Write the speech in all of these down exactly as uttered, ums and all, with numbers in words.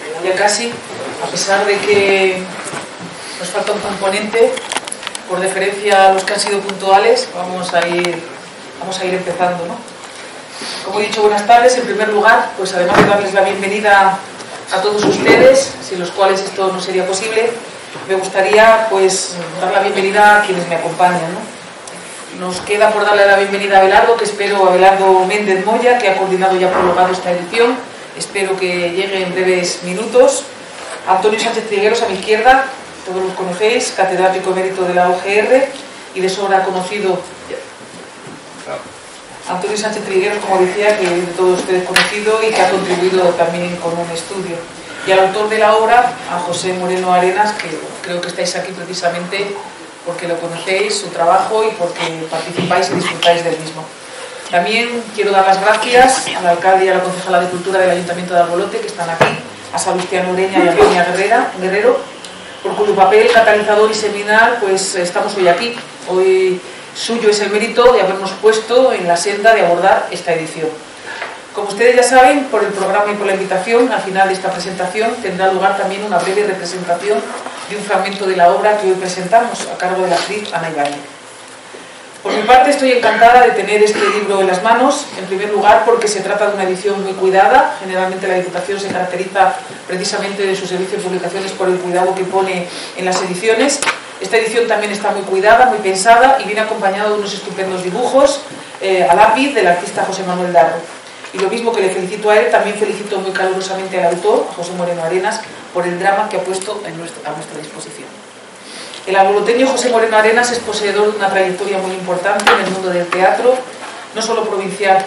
ya casi, a pesar de que nos falta un componente, por deferencia a los que han sido puntuales, vamos a ir, vamos a ir empezando, ¿no? Como he dicho, buenas tardes. En primer lugar, pues además de darles la bienvenida a todos ustedes, sin los cuales esto no sería posible, me gustaría pues dar la bienvenida a quienes me acompañan, ¿no? Nos queda por darle la bienvenida a Abelardo, que espero, Abelardo Méndez Moya, que ha coordinado y ha prologado esta edición. Espero que llegue en breves minutos. Antonio Sánchez Trigueros, a mi izquierda, todos los conocéis, catedrático emérito de la U G R y de sobra conocido. Antonio Sánchez Trigueros, como decía, que de todos ustedes conocido y que ha contribuido también con un estudio. Y al autor de la obra, a José Moreno Arenas, que creo que estáis aquí precisamente porque lo conocéis, su trabajo y porque participáis y disfrutáis del mismo. También quiero dar las gracias al alcalde y a la concejala de Cultura del Ayuntamiento de Albolote, que están aquí, a Salustiano Ureña y a Antonia Guerrera, Guerrero, por cuyo papel catalizador y seminal pues estamos hoy aquí. Hoy suyo es el mérito de habernos puesto en la senda de abordar esta edición. Como ustedes ya saben, por el programa y por la invitación, al final de esta presentación tendrá lugar también una breve representación de un fragmento de la obra que hoy presentamos, a cargo de la actriz Ana Ibáñez. Por mi parte, estoy encantada de tener este libro en las manos, en primer lugar porque se trata de una edición muy cuidada. Generalmente la Diputación se caracteriza precisamente de su servicio de publicaciones por el cuidado que pone en las ediciones. Esta edición también está muy cuidada, muy pensada y viene acompañada de unos estupendos dibujos eh, a lápiz del artista José Manuel Darro. Y lo mismo que le felicito a él, también felicito muy calurosamente al autor, a José Moreno Arenas, por el drama que ha puesto en nuestra, a nuestra disposición. El alboloteño José Moreno Arenas es poseedor de una trayectoria muy importante en el mundo del teatro, no solo provincial,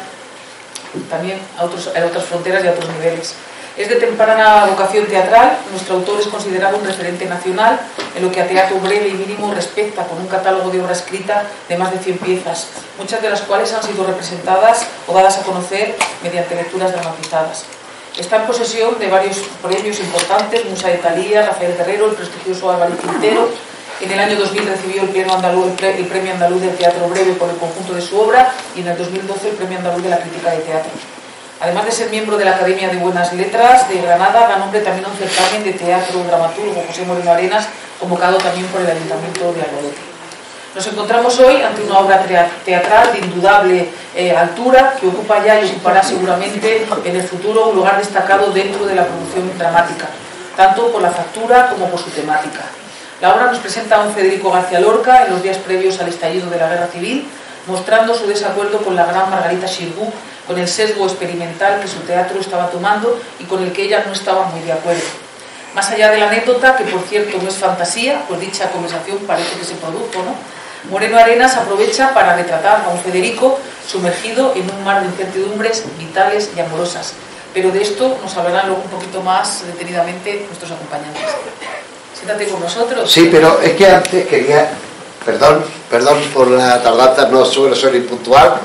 también a, otros, a otras fronteras y a otros niveles. Es de temprana vocación teatral. Nuestro autor es considerado un referente nacional en lo que a teatro breve y mínimo respecta, con un catálogo de obra escrita de más de cien piezas, muchas de las cuales han sido representadas o dadas a conocer mediante lecturas dramatizadas. Está en posesión de varios premios importantes: Musa de Thalía, Rafael Guerrero, el prestigioso Álvarez Quintero. En el año dos mil recibió el, Pleno Andaluz, el, pre, el Premio Andaluz del Teatro Breve por el conjunto de su obra y en el dos mil doce el Premio Andaluz de la Crítica de Teatro. Además de ser miembro de la Academia de Buenas Letras de Granada, da nombre también a un certamen de teatro dramaturgo, José Moreno Arenas, convocado también por el Ayuntamiento de Albolote. Nos encontramos hoy ante una obra teatral de indudable eh, altura, que ocupa ya y ocupará seguramente en el futuro un lugar destacado dentro de la producción dramática, tanto por la factura como por su temática. La obra nos presenta a un Federico García Lorca en los días previos al estallido de la Guerra Civil, mostrando su desacuerdo con la gran Margarita Xirgu, con el sesgo experimental que su teatro estaba tomando y con el que ella no estaba muy de acuerdo. Más allá de la anécdota, que por cierto no es fantasía, pues dicha conversación parece que se produjo, ¿no? Moreno Arenas aprovecha para retratar a un Federico sumergido en un mar de incertidumbres vitales y amorosas. Pero de esto nos hablarán luego un poquito más detenidamente nuestros acompañantes. Siéntate con nosotros. Sí, pero es que antes quería... Perdón, perdón por la tardanza, no suelo ser impuntual.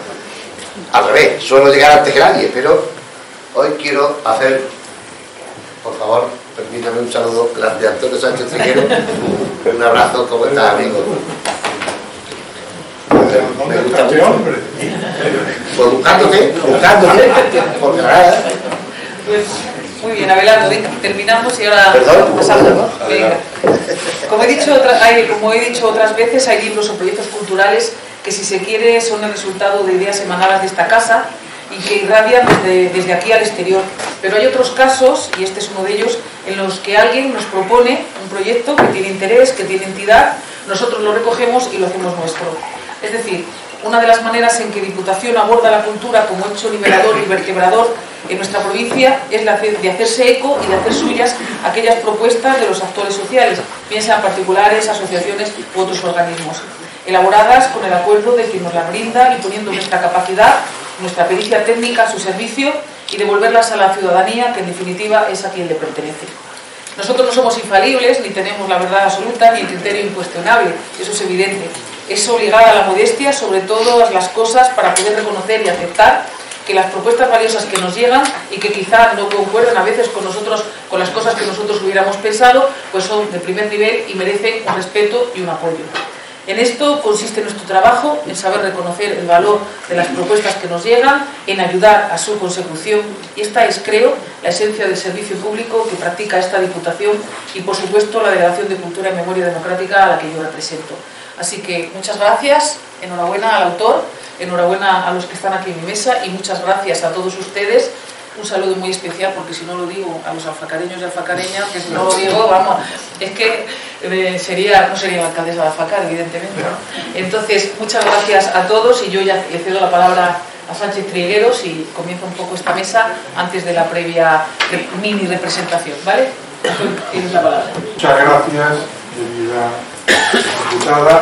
Al revés, suelo llegar antes que nadie, pero hoy quiero hacer, por favor, permítame un saludo grande a Antonio Sánchez Trigueros. Un abrazo, ¿cómo estás, amigo? Me gusta mucho. Pues buscándote, buscándote, por nada. Pues muy bien, Abelardo, terminamos y ahora Perdón, pasamos, ¿no? Venga. Como he dicho otra, hay, como he dicho otras veces, hay libros o proyectos culturales que, si se quiere, son el resultado de ideas emanadas de esta casa y que irradian desde, desde aquí al exterior. Pero hay otros casos, y este es uno de ellos, en los que alguien nos propone un proyecto que tiene interés, que tiene entidad, nosotros lo recogemos y lo hacemos nuestro. Es decir, una de las maneras en que Diputación aborda la cultura como hecho nivelador y vertebrador en nuestra provincia es la de hacerse eco y de hacer suyas aquellas propuestas de los actores sociales, bien sean particulares, asociaciones u otros organismos, elaboradas con el acuerdo de quien nos las brinda y poniendo nuestra capacidad, nuestra pericia técnica a su servicio y devolverlas a la ciudadanía, que en definitiva es a quien le pertenece. Nosotros no somos infalibles, ni tenemos la verdad absoluta, ni el criterio incuestionable, eso es evidente. Es obligada a la modestia sobre todas las cosas para poder reconocer y aceptar que las propuestas valiosas que nos llegan y que quizá no concuerdan a veces con nosotros, con las cosas que nosotros hubiéramos pensado, pues son de primer nivel y merecen un respeto y un apoyo. En esto consiste nuestro trabajo, en saber reconocer el valor de las propuestas que nos llegan, en ayudar a su consecución, y esta es, creo, la esencia del servicio público que practica esta Diputación y, por supuesto, la Delegación de Cultura y Memoria Democrática a la que yo represento. Así que muchas gracias, enhorabuena al autor, enhorabuena a los que están aquí en mi mesa y muchas gracias a todos ustedes. Un saludo muy especial, porque si no lo digo, a los alfacareños y alfacareñas, que si no lo digo, vamos, es que eh, sería, no sería la alcaldesa de Alfacar, evidentemente, ¿no? Entonces, muchas gracias a todos y yo ya le cedo la palabra a Sánchez Trigueros y comienzo un poco esta mesa antes de la previa mini representación, ¿vale? Tienes la palabra. Muchas gracias, querida diputada,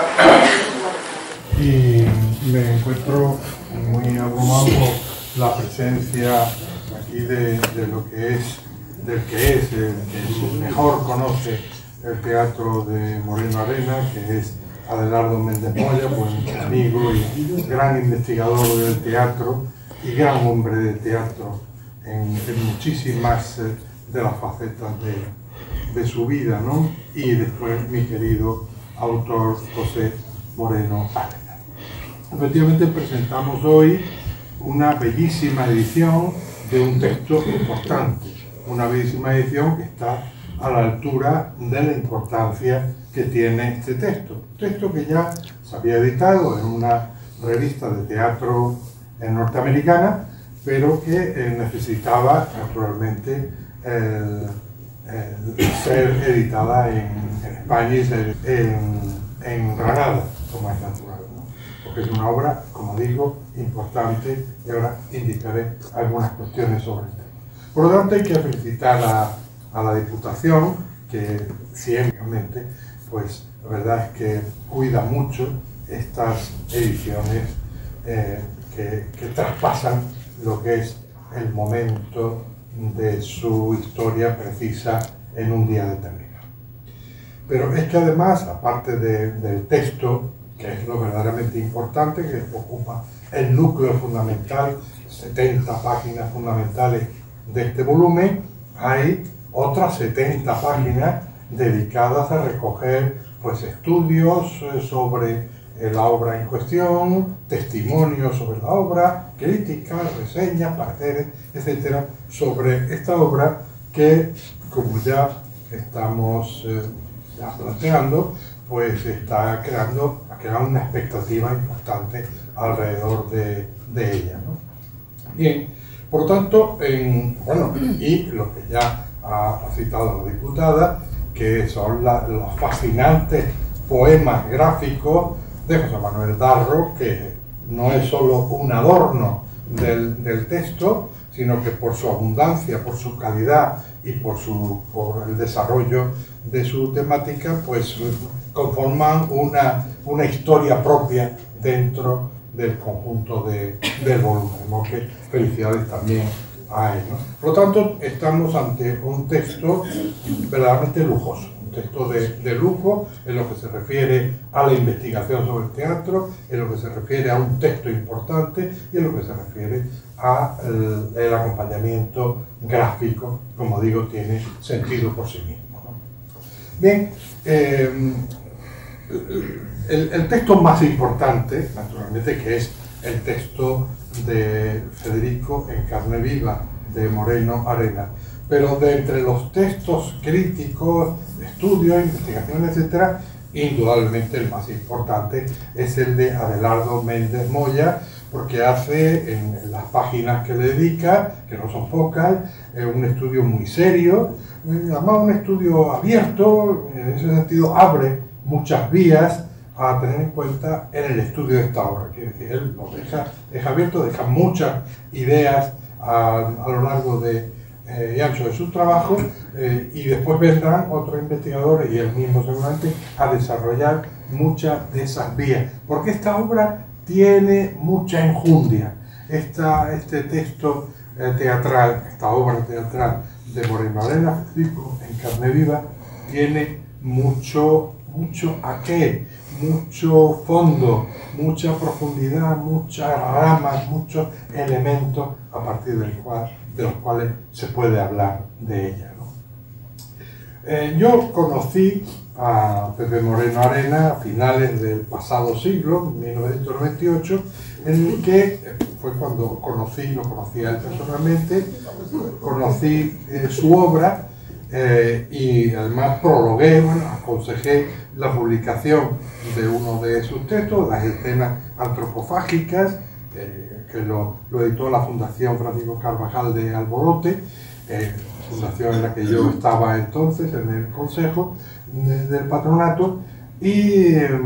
y me encuentro muy abrumado por la presencia aquí de, de lo que es, del que es, el que mejor conoce el teatro de Moreno Arena, que es Adelardo Méndez Moya, pues amigo y gran investigador del teatro y gran hombre de teatro en, en muchísimas de las facetas de, de su vida, ¿no? Y después mi querido autor José Moreno Arena. Efectivamente presentamos hoy una bellísima edición de un texto importante, una bellísima edición que está a la altura de la importancia que tiene este texto. Un texto que ya se había editado en una revista de teatro norteamericana, pero que eh, necesitaba naturalmente eh, eh, ser editada en, en España y ser en, en Granada, como es natural, ¿no? Porque es una obra, como digo, importante, y ahora indicaré algunas cuestiones sobre el tema. Por lo tanto, hay que felicitar a, a la Diputación, que siempre, pues la verdad es que cuida mucho estas ediciones eh, que, que traspasan lo que es el momento de su historia precisa en un día determinado. Pero es que además, aparte de, del texto, que es lo verdaderamente importante, que ocupa el núcleo fundamental, setenta páginas fundamentales de este volumen, hay otras setenta páginas dedicadas a recoger pues, estudios sobre la obra en cuestión, testimonios sobre la obra, críticas, reseñas, pareceres, etcétera, sobre esta obra que, como ya estamos eh, ya planteando, pues está creando, ha creado una expectativa importante alrededor de, de ella, ¿no? Bien, por lo tanto, en, bueno, y lo que ya ha, ha citado la diputada, que son la, los fascinantes poemas gráficos de José Manuel Darro, que no es solo un adorno del, del texto, sino que por su abundancia, por su calidad y por, su, por el desarrollo de su temática, pues conforman una, una historia propia dentro del conjunto de, del volumen, ¿no? Que felicidades también a él, ¿no? Por lo tanto, estamos ante un texto verdaderamente lujoso, un texto de, de lujo en lo que se refiere a la investigación sobre el teatro, en lo que se refiere a un texto importante y en lo que se refiere al el acompañamiento gráfico, como digo, tiene sentido por sí mismo, ¿no? Bien, eh, el, el texto más importante, naturalmente, que es el texto de Federico en carne viva, de Moreno Arena, pero de entre los textos críticos, estudios, investigaciones, etcétera, indudablemente el más importante es el de Adelardo Méndez Moya, porque hace en, en las páginas que le dedica, que no son pocas, eh, un estudio muy serio, eh, además un estudio abierto, en ese sentido abre muchas vías a tener en cuenta en el estudio de esta obra. Quiere decir, él lo deja, deja abierto, deja muchas ideas a, a lo largo de, eh, y ancho de su trabajo, eh, y después vendrán otros investigadores y él mismo seguramente a desarrollar muchas de esas vías, porque esta obra tiene mucha enjundia. Esta, este texto eh, teatral, esta obra teatral de Moreno Arena, Federico en carne viva, tiene mucho, mucho aquel, mucho fondo, mucha profundidad, muchas ramas, muchos elementos a partir del cual, de los cuales se puede hablar de ella, ¿no? Eh, yo conocí a Pepe Moreno Arenas a finales del pasado siglo, mil novecientos noventa y ocho, en el que fue cuando conocí, lo conocí a él personalmente, conocí eh, su obra eh, y además prologué, bueno, aconsejé la publicación de uno de sus textos, Las escenas antropofágicas, eh, que lo, lo editó la Fundación Francisco Carvajal de Alborote, eh, fundación en la que yo estaba entonces en el consejo de, del patronato, y, eh,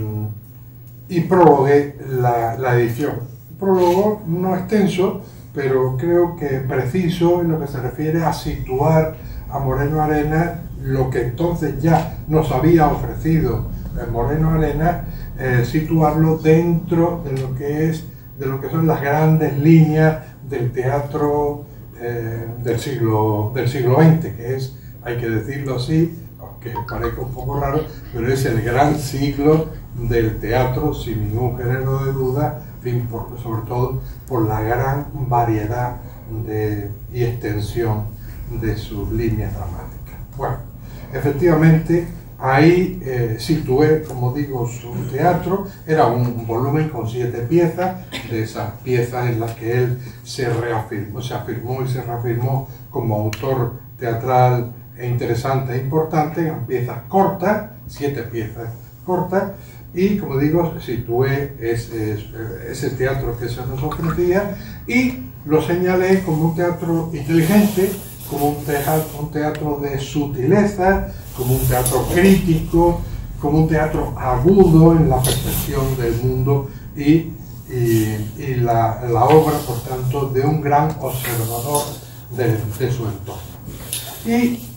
y prologué la, la edición. Prólogo no extenso, pero creo que preciso en lo que se refiere a situar a Moreno Arenas lo que entonces ya nos había ofrecido Moreno Arenas, eh, situarlo dentro de lo que es, de lo que son las grandes líneas del teatro eh, del siglo del siglo veinte, que es, hay que decirlo así, aunque parezca un poco raro, pero es el gran siglo del teatro, sin ningún género de duda, por, sobre todo por la gran variedad de, y extensión de sus líneas dramáticas. Bueno, efectivamente, ahí eh, situé, como digo, su teatro. Era un volumen con siete piezas, de esas piezas en las que él se reafirmó, se afirmó y se reafirmó como autor teatral interesante e importante. Eran piezas cortas, siete piezas cortas, y como digo, situé ese, ese teatro que se nos ofrecía y lo señalé como un teatro inteligente, como un teatro, un teatro de sutileza, como un teatro crítico, como un teatro agudo en la percepción del mundo y, y, y la, la obra, por tanto, de un gran observador de, de su entorno. Y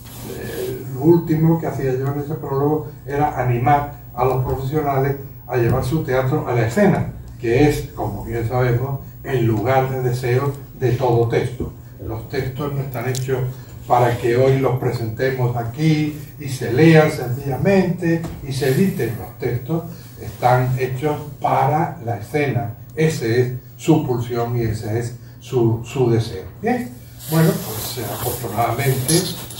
eh, lo último que hacía yo en ese prólogo era animar a los profesionales a llevar su teatro a la escena, que es, como bien sabemos, el lugar de deseo de todo texto. Los textos no están hechos para que hoy los presentemos aquí y se lean sencillamente y se editen. Los textos están hechos para la escena. Ese es su pulsión y ese es su, su deseo. Bien, bueno, pues afortunadamente,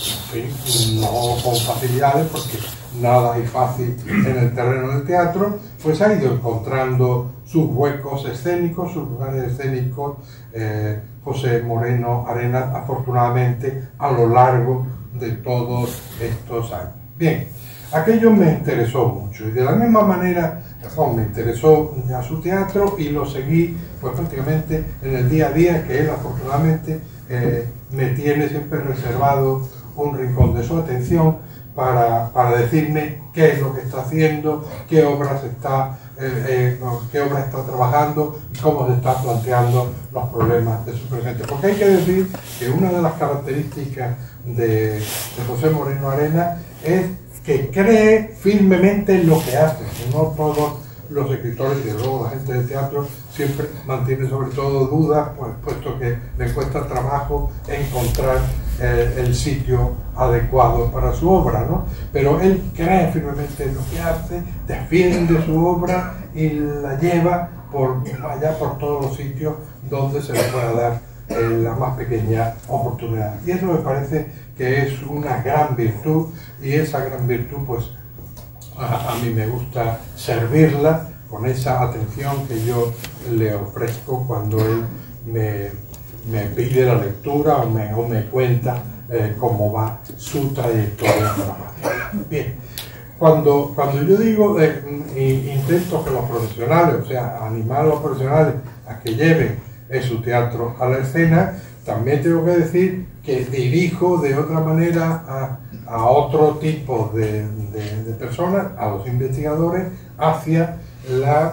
en fin, no con facilidades, porque nada es fácil en el terreno del teatro, pues ha ido encontrando sus huecos escénicos, sus lugares escénicos, eh, José Moreno Arenas, afortunadamente, a lo largo de todos estos años. Bien, aquello me interesó mucho y de la misma manera oh, me interesó ya su teatro y lo seguí pues prácticamente en el día a día, que él afortunadamente eh, me tiene siempre reservado un rincón de su atención para, para decirme qué es lo que está haciendo, qué obras está Eh, eh, qué obra está trabajando y cómo se están planteando los problemas de su presente. Porque hay que decir que una de las características de, de José Moreno Arenas es que cree firmemente en lo que hace, que no todos los escritores y luego la gente de teatro siempre mantiene sobre todo dudas, pues, puesto que le cuesta trabajo encontrar eh, el sitio adecuado para su obra, ¿no? Pero él cree firmemente en lo que hace, defiende su obra y la lleva por allá por todos los sitios donde se le pueda dar eh, la más pequeña oportunidad. Y eso me parece que es una gran virtud, y esa gran virtud pues a, a mí me gusta servirla con esa atención que yo le ofrezco cuando él me, me pide la lectura o me, o me cuenta eh, cómo va su trayectoria dramática. Bien, cuando, cuando yo digo, eh, intento que los profesionales, o sea, animar a los profesionales a que lleven eh, su teatro a la escena, también tengo que decir que dirijo de otra manera a, a otro tipo de, de, de personas, a los investigadores, hacia la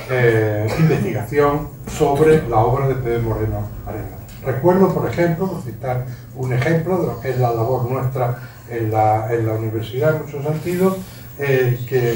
eh, investigación sobre la obra de Pepe Moreno Arenas. Recuerdo, por ejemplo, por citar un ejemplo de lo que es la labor nuestra en la, en la universidad en muchos sentidos, eh, que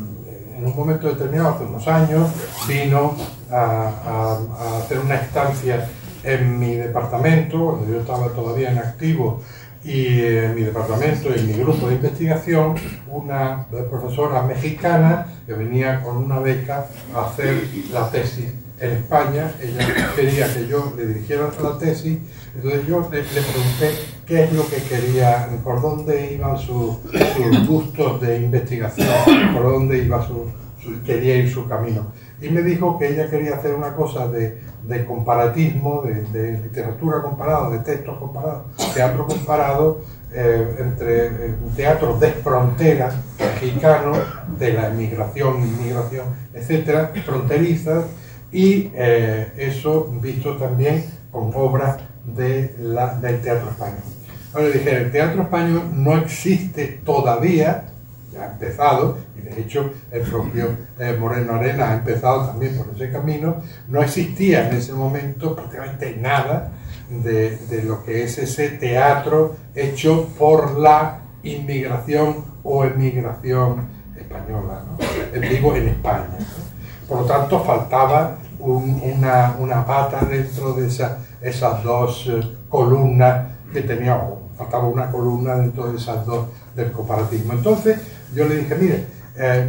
en un momento determinado, hace unos años, vino a, a, a hacer una estancia en mi departamento, cuando yo estaba todavía en activo, y en mi departamento y en mi grupo de investigación, una profesora mexicana que venía con una beca a hacer la tesis en España. Ella quería que yo le dirigiera la tesis, entonces yo le, le pregunté qué es lo que quería, por dónde iban su, sus gustos de investigación, por dónde iba su, su, quería ir su camino. Y me dijo que ella quería hacer una cosa de, de comparatismo, de, de literatura comparada, de textos comparados, teatro comparado, eh, entre eh, teatros de frontera mexicanos, de la emigración, inmigración, etcétera, fronterizas, y eh, eso visto también con obras de la, del teatro español. Ahora le dije, el teatro español no existe todavía, ya ha empezado, y de hecho el propio eh, Moreno Arenas ha empezado también por ese camino. No existía en ese momento prácticamente nada de, de lo que es ese teatro hecho por la inmigración o emigración española, ¿no? Digo, en España, ¿no? Por lo tanto faltaba un, una, una pata dentro de esa, esas dos eh, columnas que tenía, o faltaba una columna dentro de esas dos del comparatismo. Entonces yo le dije, mire, eh,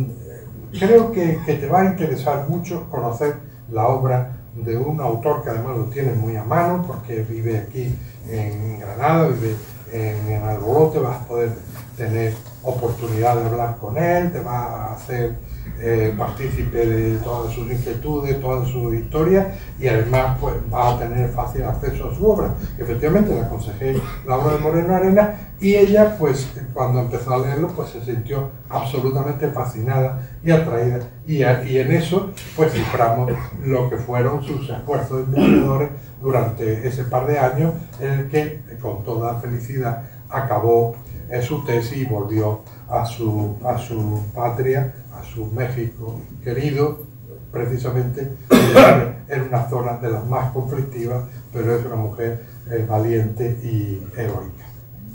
creo que, que te va a interesar mucho conocer la obra de un autor que además lo tiene muy a mano, porque vive aquí en Granada, vive en, en Albolote, vas a poder tener oportunidad de hablar con él, te va a hacer eh, partícipe de todas sus inquietudes, todas sus historias, y además pues va a tener fácil acceso a su obra. Efectivamente le aconsejé la obra de Moreno Arenas, y ella pues cuando empezó a leerlo pues se sintió absolutamente fascinada y atraída, y, a, y en eso pues ciframos lo que fueron sus esfuerzos investigadores durante ese par de años, en el que con toda felicidad acabó eh, su tesis y volvió a su, a su patria, a su México querido, precisamente en una zona de las más conflictivas, pero es una mujer eh, valiente y heroica.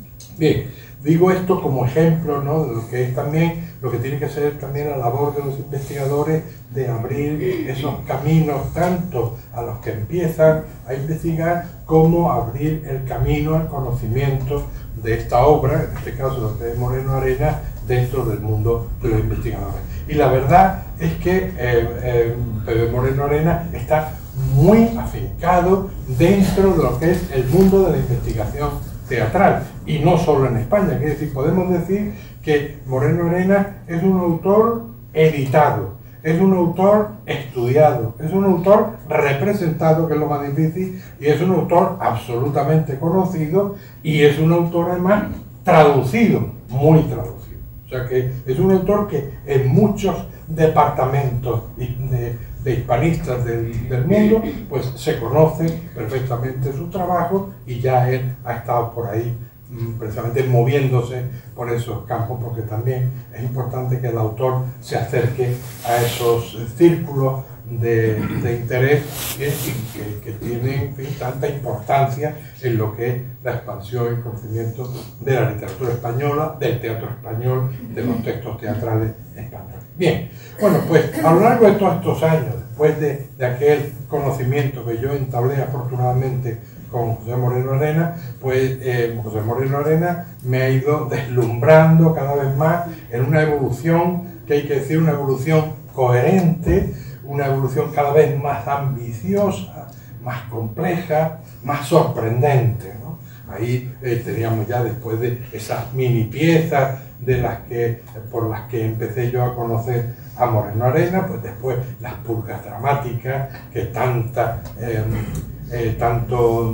Bien, digo esto como ejemplo, ¿no?, de lo que es también, lo que tiene que ser también la labor de los investigadores, de abrir esos caminos tanto a los que empiezan a investigar, como abrir el camino al conocimiento de esta obra, en este caso de Moreno Arenas, dentro del mundo de los investigadores. Y la verdad es que eh, eh, Moreno Arenas está muy afincado dentro de lo que es el mundo de la investigación teatral, y no solo en España. Es decir, podemos decir que Moreno Arenas es un autor editado, es un autor estudiado, es un autor representado, que es lo más difícil, y es un autor absolutamente conocido, y es un autor además traducido, muy traducido. O sea que es un autor que en muchos departamentos de, de hispanistas del, del mundo pues se conoce perfectamente su trabajo, y ya él ha estado por ahí precisamente moviéndose por esos campos, porque también es importante que el autor se acerque a esos círculos de, de interés que, que, que tienen, en fin, tanta importancia en lo que es la expansión y conocimiento de la literatura española, del teatro español, de los textos teatrales españoles. Bien, bueno, pues a lo largo de todos estos años, después de, de aquel conocimiento que yo entablé afortunadamente con José Moreno Arenas, pues eh, José Moreno Arenas me ha ido deslumbrando cada vez más en una evolución, que hay que decir, una evolución coherente, una evolución cada vez más ambiciosa, más compleja, más sorprendente, ¿no? Ahí eh, teníamos ya, después de esas mini piezas de las que, por las que empecé yo a conocer a Moreno Arenas, pues después las purgas dramáticas que tanta eh, Eh, tanto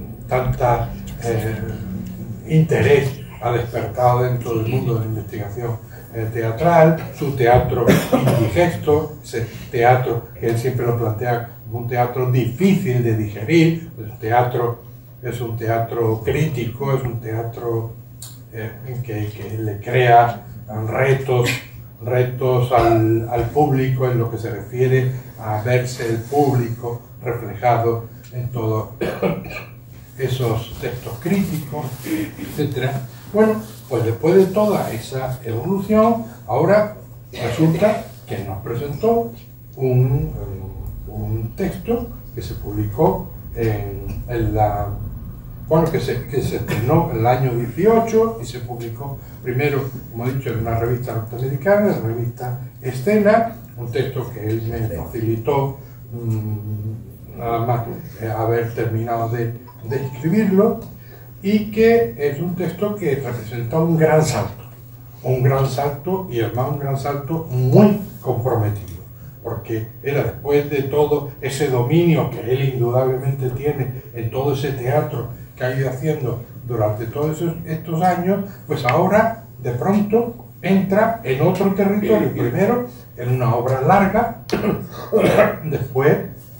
tanta eh, interés ha despertado dentro del mundo de la investigación eh, teatral, su teatro indigesto, ese teatro que él siempre lo plantea como un teatro difícil de digerir, pues el teatro es un teatro crítico, es un teatro eh, que, que le crea retos, retos al, al público en lo que se refiere a verse el público reflejado en todos esos textos críticos, etcétera. Bueno, pues después de toda esa evolución, ahora resulta que nos presentó un, un texto que se publicó en, en la... Bueno, que se, que se estrenó en el año dieciocho y se publicó primero, como he dicho, en una revista norteamericana, en la revista Escena, un texto que él me facilitó mmm, nada más eh, haber terminado de, de escribirlo, y que es un texto que representa un gran salto, un gran salto y además un gran salto muy comprometido, porque era después de todo ese dominio que él indudablemente tiene en todo ese teatro que ha ido haciendo durante todos esos, estos años, pues ahora de pronto entra en otro territorio, primero en una obra larga, después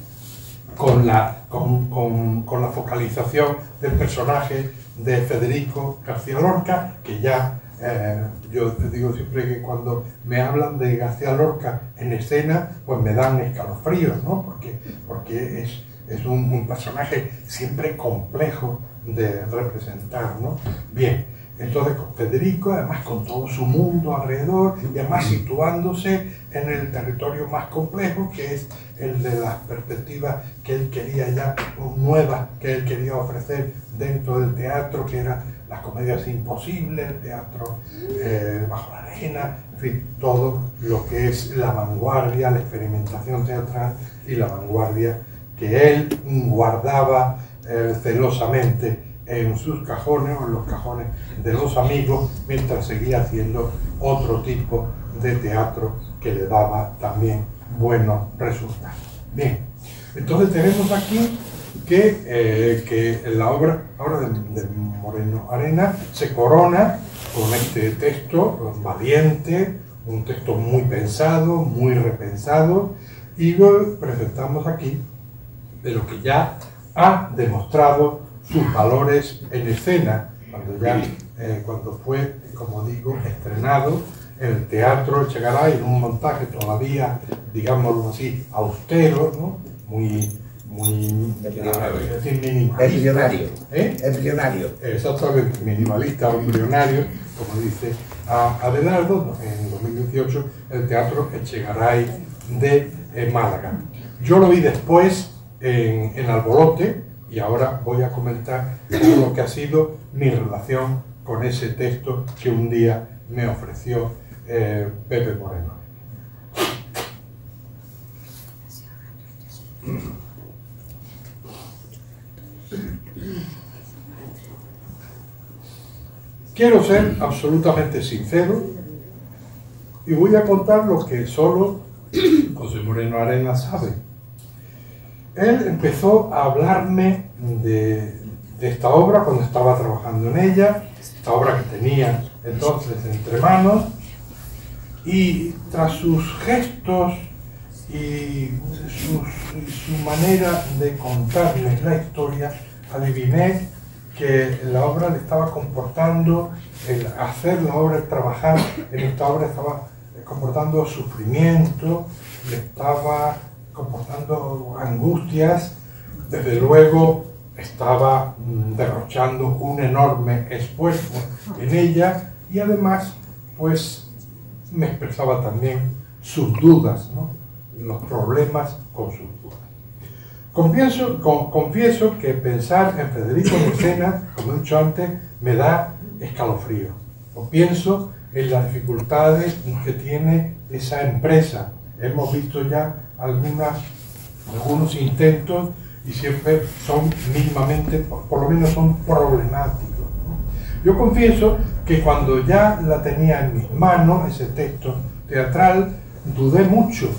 con la, con, con, con la focalización del personaje de Federico García Lorca, que ya eh, yo digo siempre que cuando me hablan de García Lorca en escena, pues me dan escalofríos, ¿no? Porque, porque es, es un, un personaje siempre complejo de representar, ¿no? Bien. Entonces con Federico, además con todo su mundo alrededor, y además situándose en el territorio más complejo, que es el de las perspectivas que él quería ya, nuevas, que él quería ofrecer dentro del teatro, que eran las comedias imposibles, el teatro eh, bajo la arena, en fin, todo lo que es la vanguardia, la experimentación teatral y la vanguardia que él guardaba eh, celosamente en sus cajones o en los cajones de los amigos, mientras seguía haciendo otro tipo de teatro que le daba también buenos resultados. Bien, entonces tenemos aquí que, eh, que la obra ahora de, de Moreno Arenas se corona con este texto valiente, un texto muy pensado, muy repensado, y lo presentamos aquí, pero que ya ha demostrado sus valores en escena, cuando ya eh, cuando fue, como digo, estrenado en el Teatro Echegaray, en un montaje todavía, digámoslo así, austero, ¿no? muy, muy minimalista. Embrionario. ¿Eh? Embrionario. Exactamente, minimalista o embrionario, como dice Adelardo, en dos mil dieciocho, el Teatro Echegaray de eh, Málaga. Yo lo vi después en, en Albolote, y ahora voy a comentar lo que ha sido mi relación con ese texto que un día me ofreció eh, Pepe Moreno. Quiero ser absolutamente sincero y voy a contar lo que solo José Moreno Arenas sabe. Él empezó a hablarme de, de esta obra cuando estaba trabajando en ella, esta obra que tenía entonces entre manos, y tras sus gestos y su, su manera de contarles la historia, adiviné que la obra le estaba comportando, el hacer la obra, el trabajar en esta obra estaba comportando sufrimiento, le estaba comportando angustias, desde luego estaba derrochando un enorme esfuerzo en ella, y además pues me expresaba también sus dudas, ¿no? Los problemas con sus dudas. Confieso, con, confieso que pensar en Federico en escena, como he dicho antes, me da escalofrío. O pienso en las dificultades que tiene esa empresa. Hemos visto ya algunas, algunos intentos y siempre son mínimamente, por, por lo menos son problemáticos, ¿no? Yo confieso que cuando ya la tenía en mis manos, ese texto teatral, dudé mucho,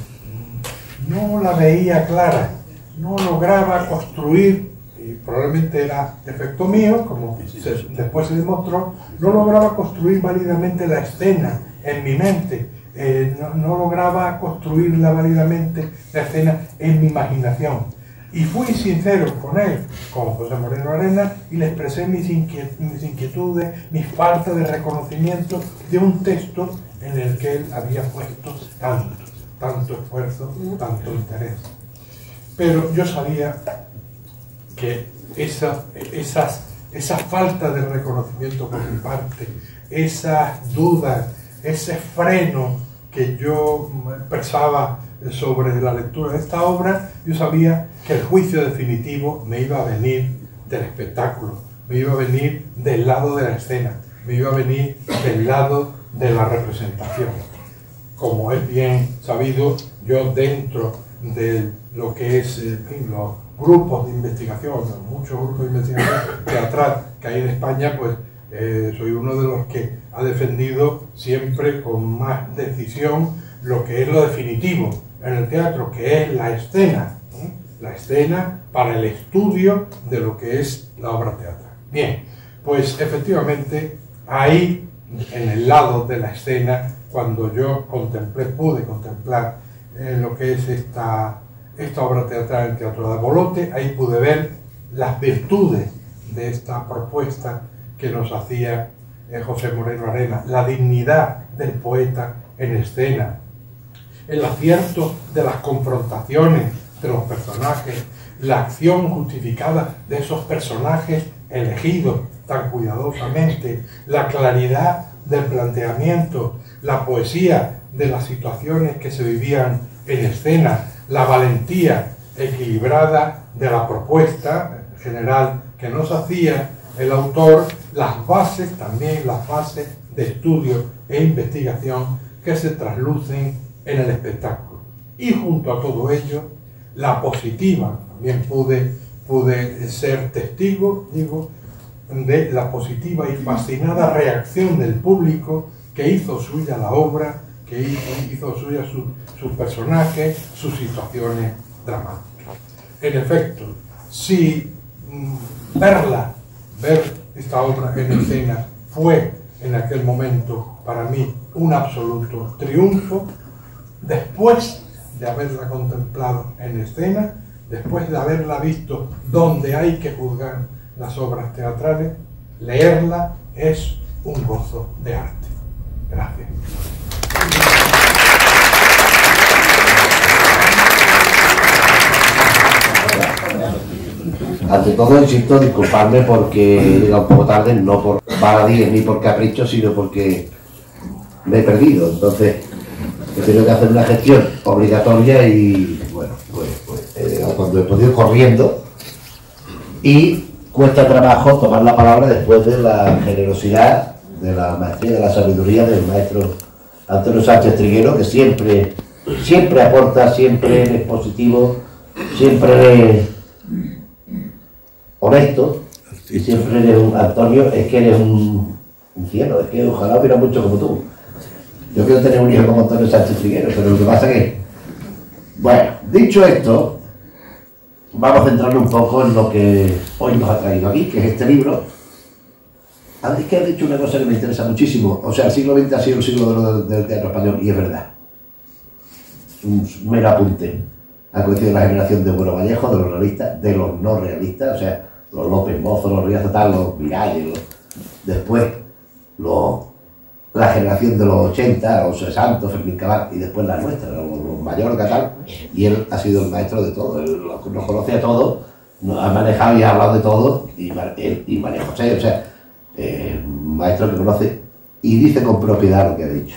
no la veía clara, no lograba construir, y probablemente era defecto mío, como se, después se demostró, no lograba construir válidamente la escena en mi mente, eh, no, no lograba construirla válidamente la escena en mi imaginación. Y fui sincero con él, con José Moreno Arenas, y le expresé mis, inquiet mis inquietudes, mis faltas de reconocimiento de un texto en el que él había puesto tanto, tanto esfuerzo, tanto interés. Pero yo sabía que esa, esas, esa falta de reconocimiento por mi parte, esas dudas, ese freno que yo expresaba sobre la lectura de esta obra, yo sabía que el juicio definitivo me iba a venir del espectáculo, me iba a venir del lado de la escena, me iba a venir del lado de la representación. Como es bien sabido, yo dentro de lo que es eh, los grupos de investigación, muchos grupos de investigación teatral que hay en España, pues eh, soy uno de los que ha defendido siempre con más decisión lo que es lo definitivo en el teatro, que es la escena, ¿eh? La escena para el estudio de lo que es la obra teatral. Bien, pues efectivamente ahí, en el lado de la escena, cuando yo contemplé, pude contemplar eh, lo que es esta, esta obra teatral en el Teatro de Albolote, ahí pude ver las virtudes de esta propuesta que nos hacía eh, José Moreno Arenas, la dignidad del poeta en escena, el acierto de las confrontaciones de los personajes, la acción justificada de esos personajes elegidos tan cuidadosamente, la claridad del planteamiento, la poesía de las situaciones que se vivían en escena, la valentía equilibrada de la propuesta general que nos hacía el autor, las bases también, las bases de estudio e investigación que se traslucen en el espectáculo. Y junto a todo ello, la positiva, también pude, pude ser testigo, digo, de la positiva y fascinada reacción del público que hizo suya la obra, que hizo, hizo suya su, sus personajes, sus situaciones dramáticas. En efecto, si mm, verla, ver esta obra en escena fue en aquel momento para mí un absoluto triunfo, después de haberla contemplado en escena, después de haberla visto donde hay que juzgar las obras teatrales, leerla es un gozo de arte. Gracias. Ante todo, insisto, disculparme porque he llegado un poco tarde, no por baladíes ni por capricho, sino porque me he perdido. Entonces, he tenido que hacer una gestión obligatoria y, bueno, pues, pues eh, cuando he podido corriendo, y cuesta trabajo tomar la palabra después de la generosidad, de la maestría, de la sabiduría del maestro Antonio Sánchez Triguero, que siempre, siempre aporta, siempre es positivo, siempre es honesto, y siempre eres un, Antonio, es que eres un, un cielo, es que ojalá hubiera mucho como tú. Yo quiero tener un hijo como Antonio Sánchez Triguero, pero lo que pasa es que, bueno, dicho esto, vamos a centrarnos un poco en lo que hoy nos ha traído aquí, que es este libro. Antes que has dicho una cosa que me interesa muchísimo, o sea, el siglo veinte ha sido el siglo del teatro español, y es verdad. Un mero apunte. Ha coincidido la generación de Bueno Vallejo, de los realistas, de los no realistas, o sea, los López Mozo, los Ríos Total, los Miralles, los... después los... la generación de los ochenta, José Santos, Fermín Cabal, y después la nuestra, los, los Mallorca, tal, y él ha sido el maestro de todo, él nos conoce a todos, nos ha manejado y ha hablado de todo, y él y María José, o sea, eh, maestro que conoce y dice con propiedad lo que ha dicho.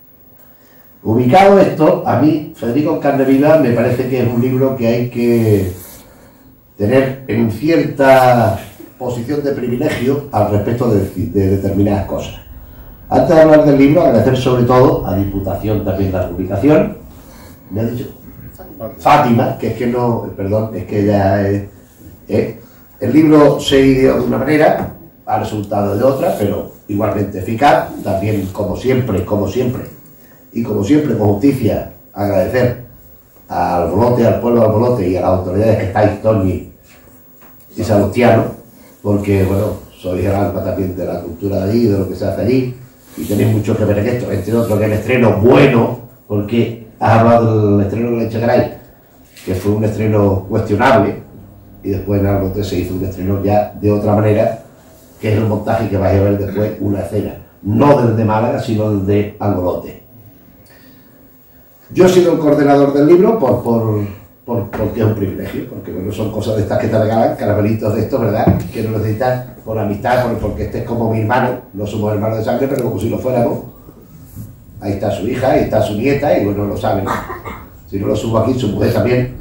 Ubicado esto, a mí, Federico Carneviva, me parece que es un libro que hay que tener en cierta posición de privilegio al respecto de, de determinadas cosas. Antes de hablar del libro, agradecer sobre todo a Diputación también la publicación. ¿Me ha dicho? Fátima. Fátima, que es que no, perdón, es que ella es, eh, el libro se ideó de una manera, ha resultado de otra, pero igualmente eficaz, también como siempre, como siempre, y como siempre con justicia, agradecer al Albolote, al pueblo de Albolote y a las autoridades que estáis, Tony y Salustiano, porque, bueno, sois el alma también de la cultura de allí, de lo que se hace allí, y tenéis mucho que ver en esto, entre otros que el estreno bueno, porque has hablado del estreno de Lechegaray, que fue un estreno cuestionable, y después en Albolote se hizo un estreno ya de otra manera, que es el montaje que vais a ver después, una escena, no desde Málaga, sino desde Albolote. Yo he sido el coordinador del libro por, por, por, porque es un privilegio, porque bueno, son cosas de estas que te regalan, caramelitos de estos, ¿verdad? Que no necesitas por amistad, por, porque estés como mi hermano, no somos hermanos de sangre, pero como si lo fuéramos. Ahí está su hija, ahí está su nieta, y bueno, lo saben. Si no lo subo aquí, su mujer también.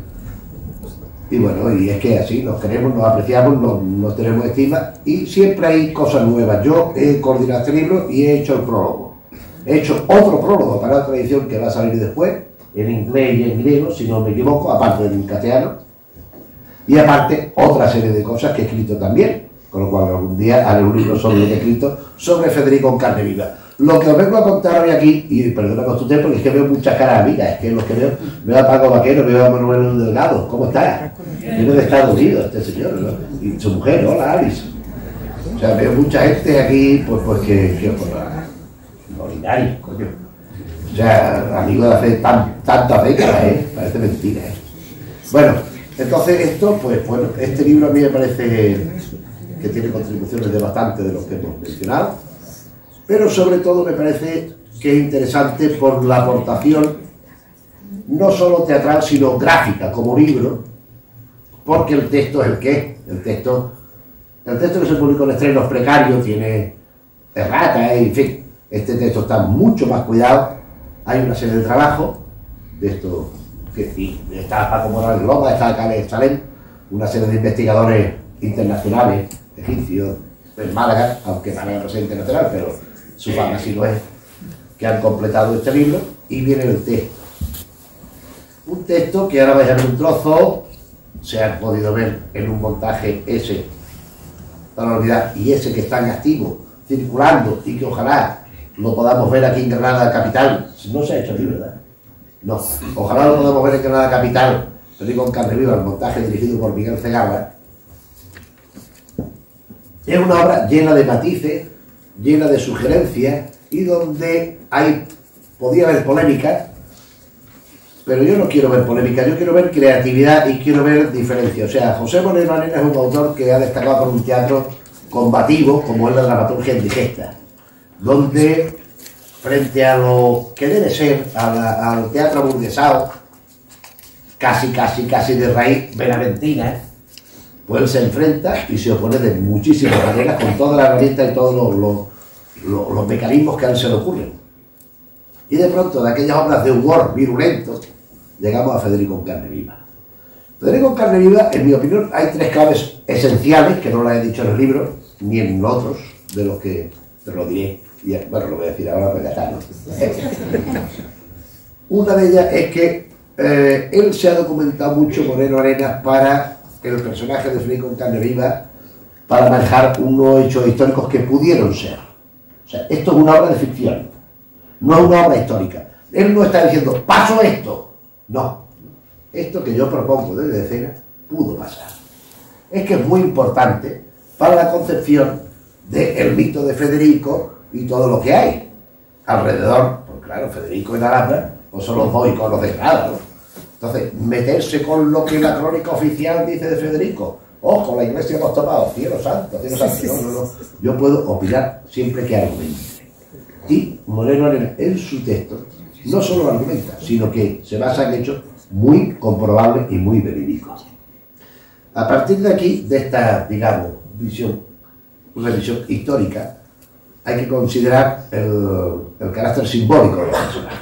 Y bueno, y es que así nos queremos, nos apreciamos, nos, nos tenemos estima, y siempre hay cosas nuevas. Yo he coordinado este libro y he hecho el prólogo. He hecho otro prólogo para otra edición que va a salir después, en inglés y en griego, si no me equivoco, aparte del castellano, y aparte otra serie de cosas que he escrito también, con lo cual algún día haré un libro sobre lo que he escrito sobre Federico en carne viva. Lo que os vengo a contar hoy aquí, y perdona con tu tiempo, porque es que veo muchas caras amigas, es que los que veo, veo a Paco Vaquero, veo a Manuel Delgado, ¿cómo está? Viene de Estados Unidos este señor, ¿no? Y su mujer, hola Alice. O sea, veo mucha gente aquí, pues, pues que, que pues, ordinario, coño. O sea, amigos de hace tan, tantas décadas, ¿eh? Parece mentira, ¿eh? Bueno, entonces esto, pues bueno, este libro a mí me parece que tiene contribuciones de bastante de los que hemos mencionado, pero sobre todo me parece que es interesante por la aportación no solo teatral, sino gráfica, como libro, porque el texto es el que es. El texto, el texto que se publicó en Estrenos Precarios tiene errata, en fin, este texto está mucho más cuidado. Hay una serie de trabajos de esto, que sí, está Paco Morales Loma, está Caleb Salem, una serie de investigadores internacionales, egipcios, en Málaga, aunque Málaga no sea internacional, pero su fama sí lo es, que han completado este libro, y viene el texto. Un texto que ahora vais a ver un trozo, se han podido ver en un montaje ese, para olvidar, y ese que está en activo, circulando, y que ojalá lo podamos ver aquí en Granada Capital. No se ha hecho aquí, ¿verdad? No, ojalá lo podamos ver en Granada Capital, Federico en carne viva, el montaje dirigido por Miguel Segarra. Es una obra llena de matices, llena de sugerencias, y donde hay, podía haber polémica, pero yo no quiero ver polémica, yo quiero ver creatividad y quiero ver diferencia. O sea, José Moreno Arenas es un autor que ha destacado por un teatro combativo, como es la dramaturgia indigesta, donde frente a lo que debe ser a la, al teatro aburguesado, casi, casi, casi de raíz benaventina, pues él se enfrenta y se opone de muchísimas maneras, con todas las herramientas y todos los, los, los, los mecanismos que a él se le ocurren. Y de pronto, de aquellas obras de humor virulento, llegamos a Federico en carne viva. Federico en carne viva, en mi opinión, hay tres claves esenciales, que no las he dicho en el libro, ni en otros, de los que te lo diré. Y, bueno, lo voy a decir ahora, pero ya está, ¿no? Una de ellas es que eh, él se ha documentado mucho, Moreno Arenas, para el personaje de Federico en carne viva, para manejar unos hechos históricos que pudieron ser. O sea, esto es una obra de ficción, no es una obra histórica. Él no está diciendo, pasó esto. No. Esto que yo propongo desde escena pudo pasar. Es que es muy importante para la concepción del mito de Federico y todo lo que hay alrededor. Pues claro, Federico y la Alhambra pues son los dos iconos de Granada, ¿no? Entonces, meterse con lo que la crónica oficial dice de Federico, ojo, la iglesia hemos tomado, cielo santo, cielo santo, no, no, no. Yo puedo opinar siempre que argumente. Y Moreno Arenas, en su texto, no solo argumenta, sino que se basa en hechos muy comprobables y muy verídicos. A partir de aquí, de esta, digamos, visión, una visión histórica, hay que considerar el, el carácter simbólico de los personajes.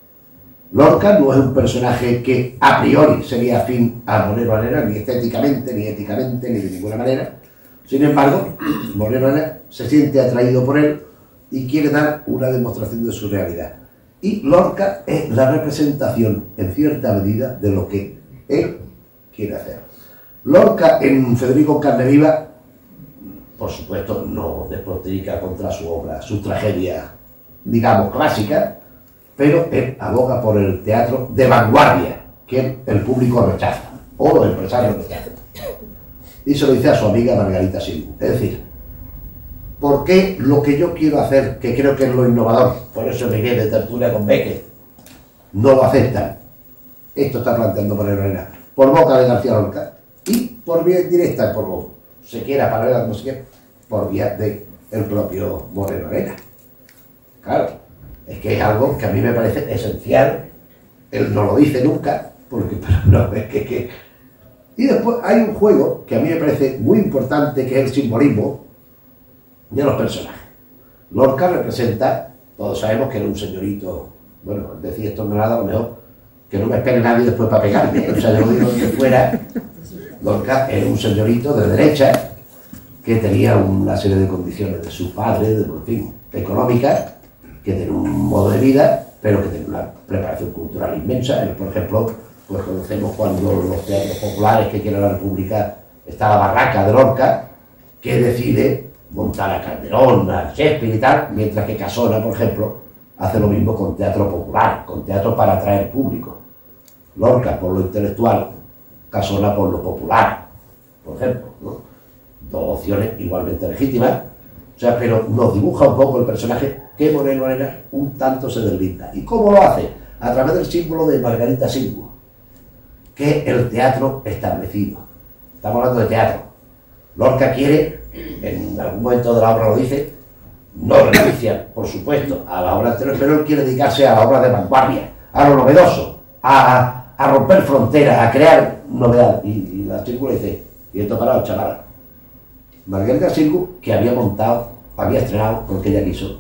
Lorca no es un personaje que a priori sería afín a Moreno Arenas, ni estéticamente, ni éticamente, ni de ninguna manera. Sin embargo, Moreno Arenas se siente atraído por él y quiere dar una demostración de su realidad. Y Lorca es la representación, en cierta medida, de lo que él quiere hacer. Lorca, en Federico en carne viva, por supuesto, no despotrica contra su obra, su tragedia, digamos, clásica, pero él aboga por el teatro de vanguardia, que el público rechaza, o los empresarios rechazan. Y se lo dice a su amiga Margarita Silva. Es decir, ¿por qué lo que yo quiero hacer, que creo que es lo innovador, por eso me quedé de tertulia con Beckett, no lo aceptan? Esto está planteando Moreno Arenas, por boca de García Lorca, y por vía indirecta, por se quiera, paralela, no se quiera, por vía del propio Moreno Arenas. Claro. Es que es algo que a mí me parece esencial. Él no lo dice nunca, porque pero no, es que, que... Y después hay un juego que a mí me parece muy importante, que es el simbolismo de los personajes. Lorca representa, todos sabemos que era un señorito, bueno, decía esto en Granada, a lo mejor, que no me espere nadie después para pegarme, o sea, yo lo digo que fuera. Lorca era un señorito de derecha, que tenía una serie de condiciones de su padre, de, en fin, económicas, que tenía un modo de vida pero que tiene una preparación cultural inmensa. Por ejemplo, pues conocemos cuando los teatros populares que quiere la República está la Barraca de Lorca, que decide montar a Calderón, a Shakespeare y tal, mientras que Casona, por ejemplo, hace lo mismo con teatro popular, con teatro para atraer público. Lorca por lo intelectual, Casona por lo popular, por ejemplo, ¿no? Dos opciones igualmente legítimas, o sea, pero nos dibuja un poco el personaje que Moreno Arenas un tanto se deslinda. ¿Y cómo lo hace? A través del símbolo de Margarita Xirgu, que es el teatro establecido. Estamos hablando de teatro. Lorca quiere, en algún momento de la obra lo dice, no renuncia, por supuesto, a la obra anterior, pero él quiere dedicarse a la obra de vanguardia, a lo novedoso, a, a romper fronteras, a crear novedad. Y, y la Xirgu le dice, quieto parado, chaval. Margarita Xirgu, que había montado, había estrenado, porque ella quiso,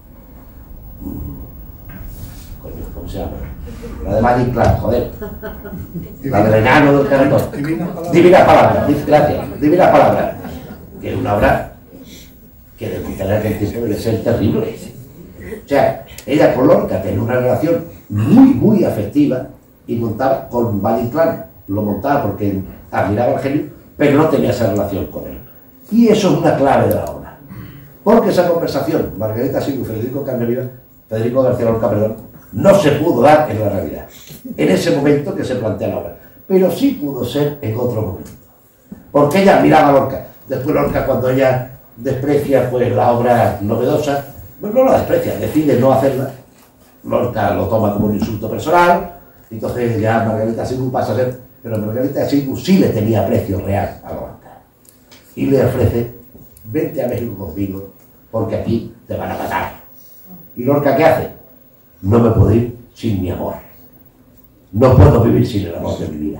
coño, ¿cómo se llama? La de Magic Club, joder. La del enano del carretón. Divinas Palabras, gracias. Divinas Palabras. Que es una obra que de contar que el tiempo debe ser terrible. O sea, ella con Lorca tenía una relación muy, muy afectiva y montaba con Magic Club. Lo montaba porque admiraba al genio, pero no tenía esa relación con él. Y eso es una clave de la obra. Porque esa conversación, Margarita Xirgu y Federico Carneviva, Federico García Lorca, perdón, no se pudo dar en la realidad, en ese momento que se plantea la obra, pero sí pudo ser en otro momento, porque ella admiraba a Lorca. Después Lorca, cuando ella desprecia pues la obra novedosa, pues no la desprecia, decide no hacerla. Lorca lo toma como un insulto personal, entonces ya Margarita Xirgu pasa a ser, pero Margarita Xirgu sí le tenía aprecio real a Lorca, y le ofrece, vente a México conmigo, porque aquí te van a matar. ¿Y Lorca qué hace? No me puedo ir sin mi amor. No puedo vivir sin el amor de mi vida.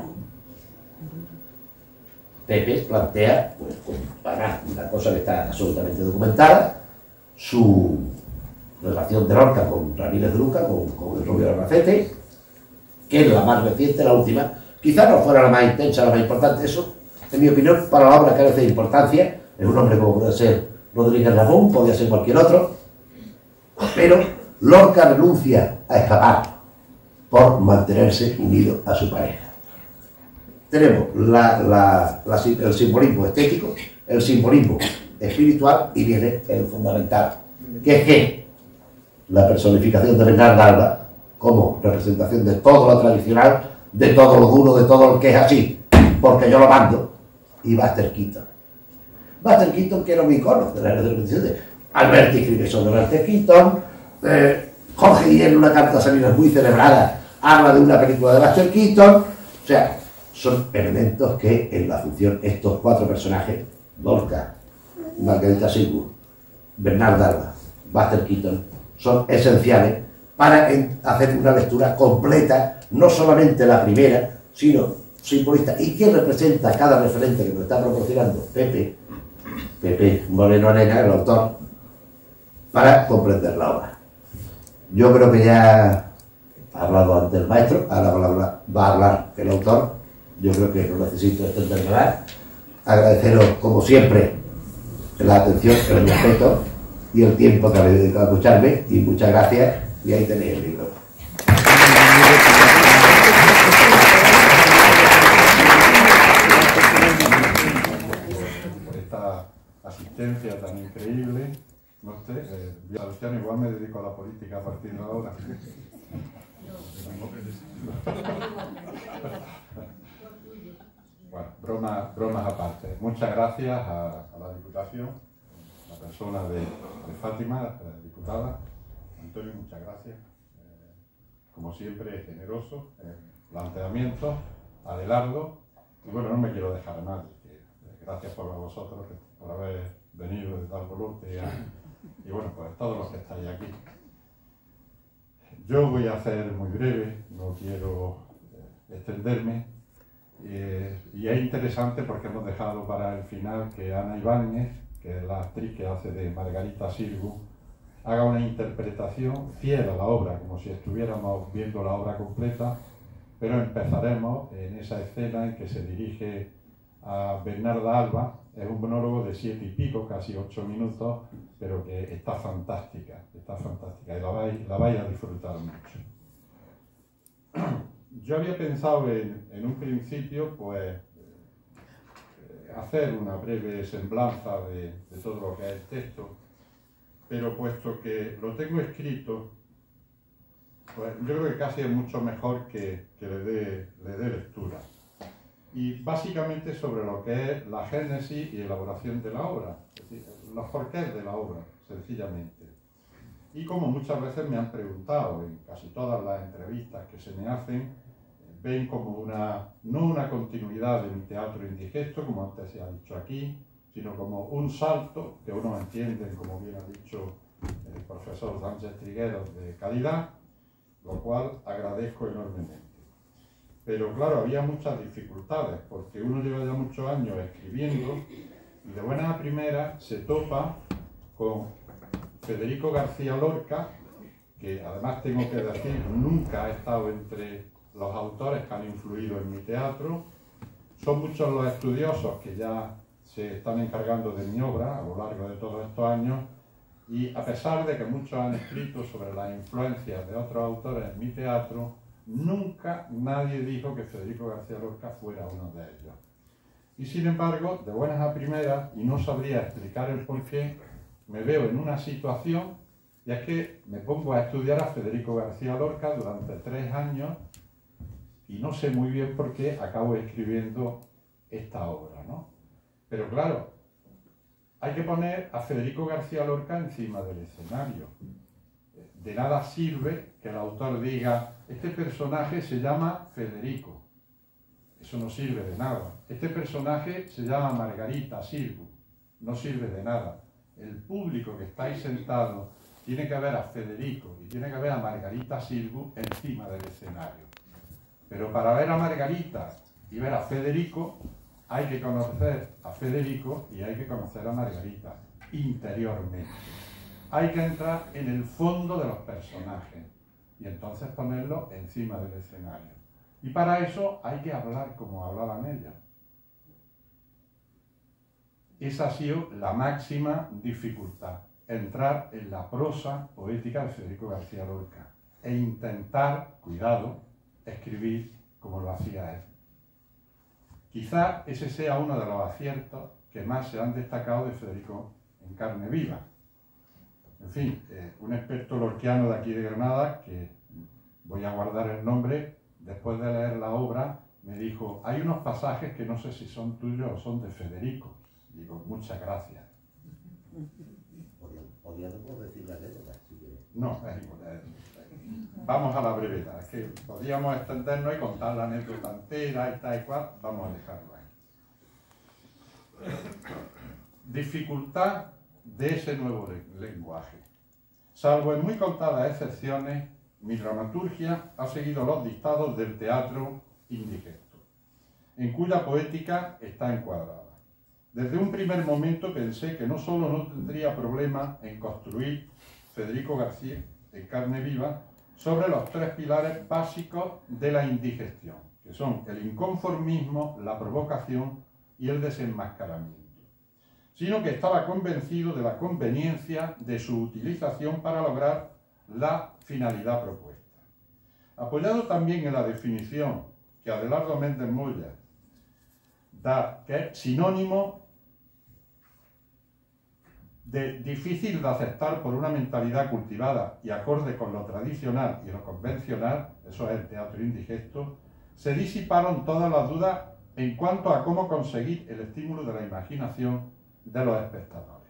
Pepe plantea, pues, para una cosa que está absolutamente documentada, su relación de Lorca con Ramírez de Luca, con, con el rubio de Albacete, que es la más reciente, la última. Quizá no fuera la más intensa, la más importante. Eso, en mi opinión, para la obra carece de importancia. Es un hombre como puede ser Rodríguez Ramón, podría ser cualquier otro, pero Lorca renuncia a escapar por mantenerse unido a su pareja. Tenemos la, la, la, el simbolismo estético, el simbolismo espiritual y viene el fundamental, que es que la personificación de Bernarda Alba como representación de todo lo tradicional, de todo lo duro, de todo lo que es así, porque yo lo mando, y Buster Keaton. Buster Keaton, que era un icono de la repetición de Alberti escribe sobre Buster Keaton, eh, Jorge Guillén en una carta a Salinas muy celebrada habla de una película de Buster Keaton. O sea, son elementos que en la función estos cuatro personajes, Lorca, Margarita Xirgu, Bernarda Alba, Buster Keaton, son esenciales para hacer una lectura completa, no solamente la primera, sino simbolista. ¿Y qué representa cada referente que nos está proporcionando Pepe, Pepe Moreno Arenas, el autor, para comprender la obra? Yo creo que ya ha hablado antes el maestro, ahora va a hablar, va a hablar el autor. Yo creo que no necesito extenderme más. Agradeceros, como siempre, la atención, el respeto y el tiempo que habéis dedicado a escucharme, y muchas gracias, y ahí tenéis el libro. Por esta asistencia tan increíble, no sé, eh, Luciano, igual me dedico a la política a partir de ahora. Bueno, bromas, bromas aparte. Muchas gracias a, a la Diputación, la persona de, de Fátima, la diputada. Antonio, muchas gracias. Eh, como siempre, generoso. Eh, planteamiento, Adelardo. Y bueno, no me quiero dejar más. Que, eh, gracias por a vosotros, por haber venido de tal volante. Y, y bueno, pues todos los que estáis aquí. Yo voy a ser muy breve, no quiero eh, extenderme. Eh, y es interesante porque hemos dejado para el final que Ana Ibáñez, que es la actriz que hace de Margarita Xirgu, haga una interpretación fiel a la obra, como si estuviéramos viendo la obra completa, pero empezaremos en esa escena en que se dirige a Bernarda Alba. Es un monólogo de siete y pico, casi ocho minutos, pero que está fantástica, está fantástica y la vais, la vais a disfrutar mucho. Yo había pensado en, en un principio, pues, eh, hacer una breve semblanza de, de todo lo que es el texto, pero puesto que lo tengo escrito, pues yo creo que casi es mucho mejor que, que le dé le dé lectura. Y básicamente sobre lo que es la génesis y elaboración de la obra, es decir, los porqués de la obra, sencillamente. Y como muchas veces me han preguntado en casi todas las entrevistas que se me hacen, ven como una, no una continuidad de mi teatro indigesto, como antes se ha dicho aquí, sino como un salto que uno entiende, como bien ha dicho el profesor Sánchez Trigueros, de calidad, lo cual agradezco enormemente. Pero claro, había muchas dificultades, porque uno lleva ya muchos años escribiendo y de buena a primera se topa con Federico García Lorca, que además tengo que decir, nunca ha estado entre los autores que han influido en mi teatro. Son muchos los estudiosos que ya se están encargando de mi obra a lo largo de todos estos años, y a pesar de que muchos han escrito sobre las influencias de otros autores en mi teatro, nunca nadie dijo que Federico García Lorca fuera uno de ellos. Y sin embargo, de buenas a primeras, y no sabría explicar el porqué, me veo en una situación, y es que me pongo a estudiar a Federico García Lorca durante tres años, y no sé muy bien por qué acabo escribiendo esta obra, ¿no? Pero claro, hay que poner a Federico García Lorca encima del escenario. De nada sirve que el autor diga, este personaje se llama Federico. Eso no sirve de nada. Este personaje se llama Margarita Sirgu. No sirve de nada. El público que está ahí sentado tiene que ver a Federico y tiene que ver a Margarita Sirgu encima del escenario. Pero para ver a Margarita y ver a Federico, hay que conocer a Federico y hay que conocer a Margarita interiormente. Hay que entrar en el fondo de los personajes y entonces ponerlo encima del escenario. Y para eso hay que hablar como hablaban ellos. Esa ha sido la máxima dificultad, entrar en la prosa poética de Federico García Lorca e intentar, cuidado, escribir como lo hacía él. Quizá ese sea uno de los aciertos que más se han destacado de Federico en carne viva. En fin, eh, un experto lorquiano de aquí de Granada, que voy a guardar el nombre, después de leer la obra, me dijo, hay unos pasajes que no sé si son tuyos o son de Federico. Digo, muchas gracias. Podríamos decir la anécdota, si quieres. No, es igual. Vamos a la brevedad. Es que podríamos extendernos y contar la anécdota entera y tal y cual. Vamos a dejarlo ahí. Dificultad de ese nuevo lenguaje. Salvo en muy contadas excepciones, mi dramaturgia ha seguido los dictados del teatro indigesto, en cuya poética está encuadrada. Desde un primer momento pensé que no solo no tendría problema en construir Federico García en carne viva sobre los tres pilares básicos de la indigestión, que son el inconformismo, la provocación y el desenmascaramiento, sino que estaba convencido de la conveniencia de su utilización para lograr la finalidad propuesta. Apoyado también en la definición que Adelardo Méndez Moya da, que es sinónimo de difícil de aceptar por una mentalidad cultivada y acorde con lo tradicional y lo convencional, eso es el teatro indigesto, se disiparon todas las dudas en cuanto a cómo conseguir el estímulo de la imaginación de los espectadores.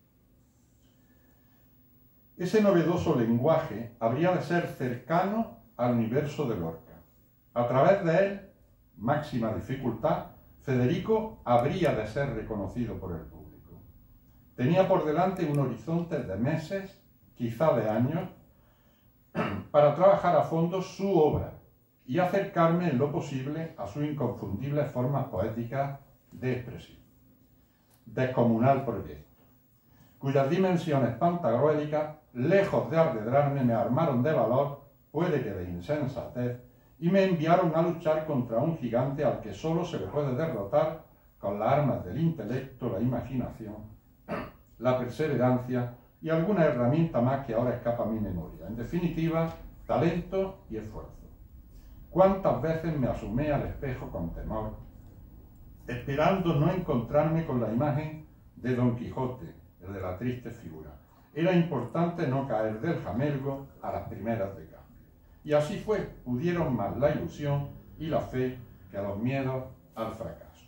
Ese novedoso lenguaje habría de ser cercano al universo de Lorca. A través de él, máxima dificultad, Federico habría de ser reconocido por el público. Tenía por delante un horizonte de meses, quizá de años, para trabajar a fondo su obra y acercarme en lo posible a sus inconfundibles formas poéticas de expresión. Descomunal proyecto, cuyas dimensiones pantagruélicas, lejos de arredrarme, me armaron de valor, puede que de insensatez, y me enviaron a luchar contra un gigante al que solo se le puede derrotar con las armas del intelecto, la imaginación, la perseverancia y alguna herramienta más que ahora escapa a mi memoria. En definitiva, talento y esfuerzo. ¿Cuántas veces me asomé al espejo con temor, esperando no encontrarme con la imagen de Don Quijote, el de la triste figura? Era importante no caer del jamelgo a las primeras de cambio. Y así fue, pudieron más la ilusión y la fe que a los miedos al fracaso.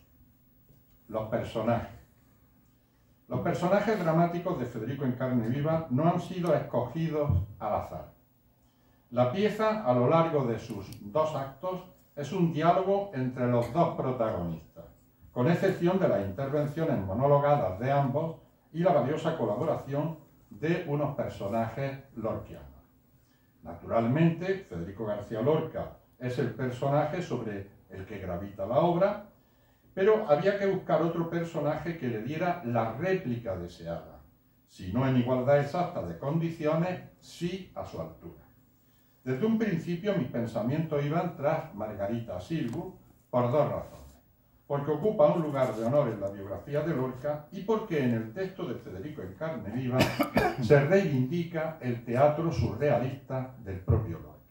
Los personajes. Los personajes dramáticos de Federico en carne viva no han sido escogidos al azar. La pieza, a lo largo de sus dos actos, es un diálogo entre los dos protagonistas, con excepción de las intervenciones monologadas de ambos y la valiosa colaboración de unos personajes lorquianos. Naturalmente, Federico García Lorca es el personaje sobre el que gravita la obra, pero había que buscar otro personaje que le diera la réplica deseada, si no en igualdad exacta de condiciones, sí a su altura. Desde un principio mis pensamientos iban tras Margarita Sirgu por dos razones: porque ocupa un lugar de honor en la biografía de Lorca y porque en el texto de Federico en carne viva se reivindica el teatro surrealista del propio Lorca.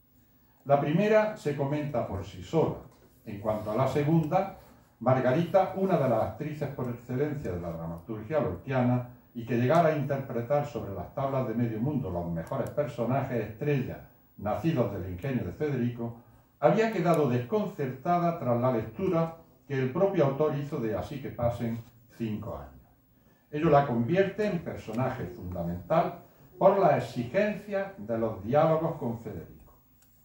La primera se comenta por sí sola. En cuanto a la segunda, Margarita, una de las actrices por excelencia de la dramaturgia lorquiana y que llegara a interpretar sobre las tablas de medio mundo los mejores personajes estrellas nacidos del ingenio de Federico, había quedado desconcertada tras la lectura que el propio autor hizo de Así que pasen cinco años. Ello la convierte en personaje fundamental por la exigencia de los diálogos con Federico,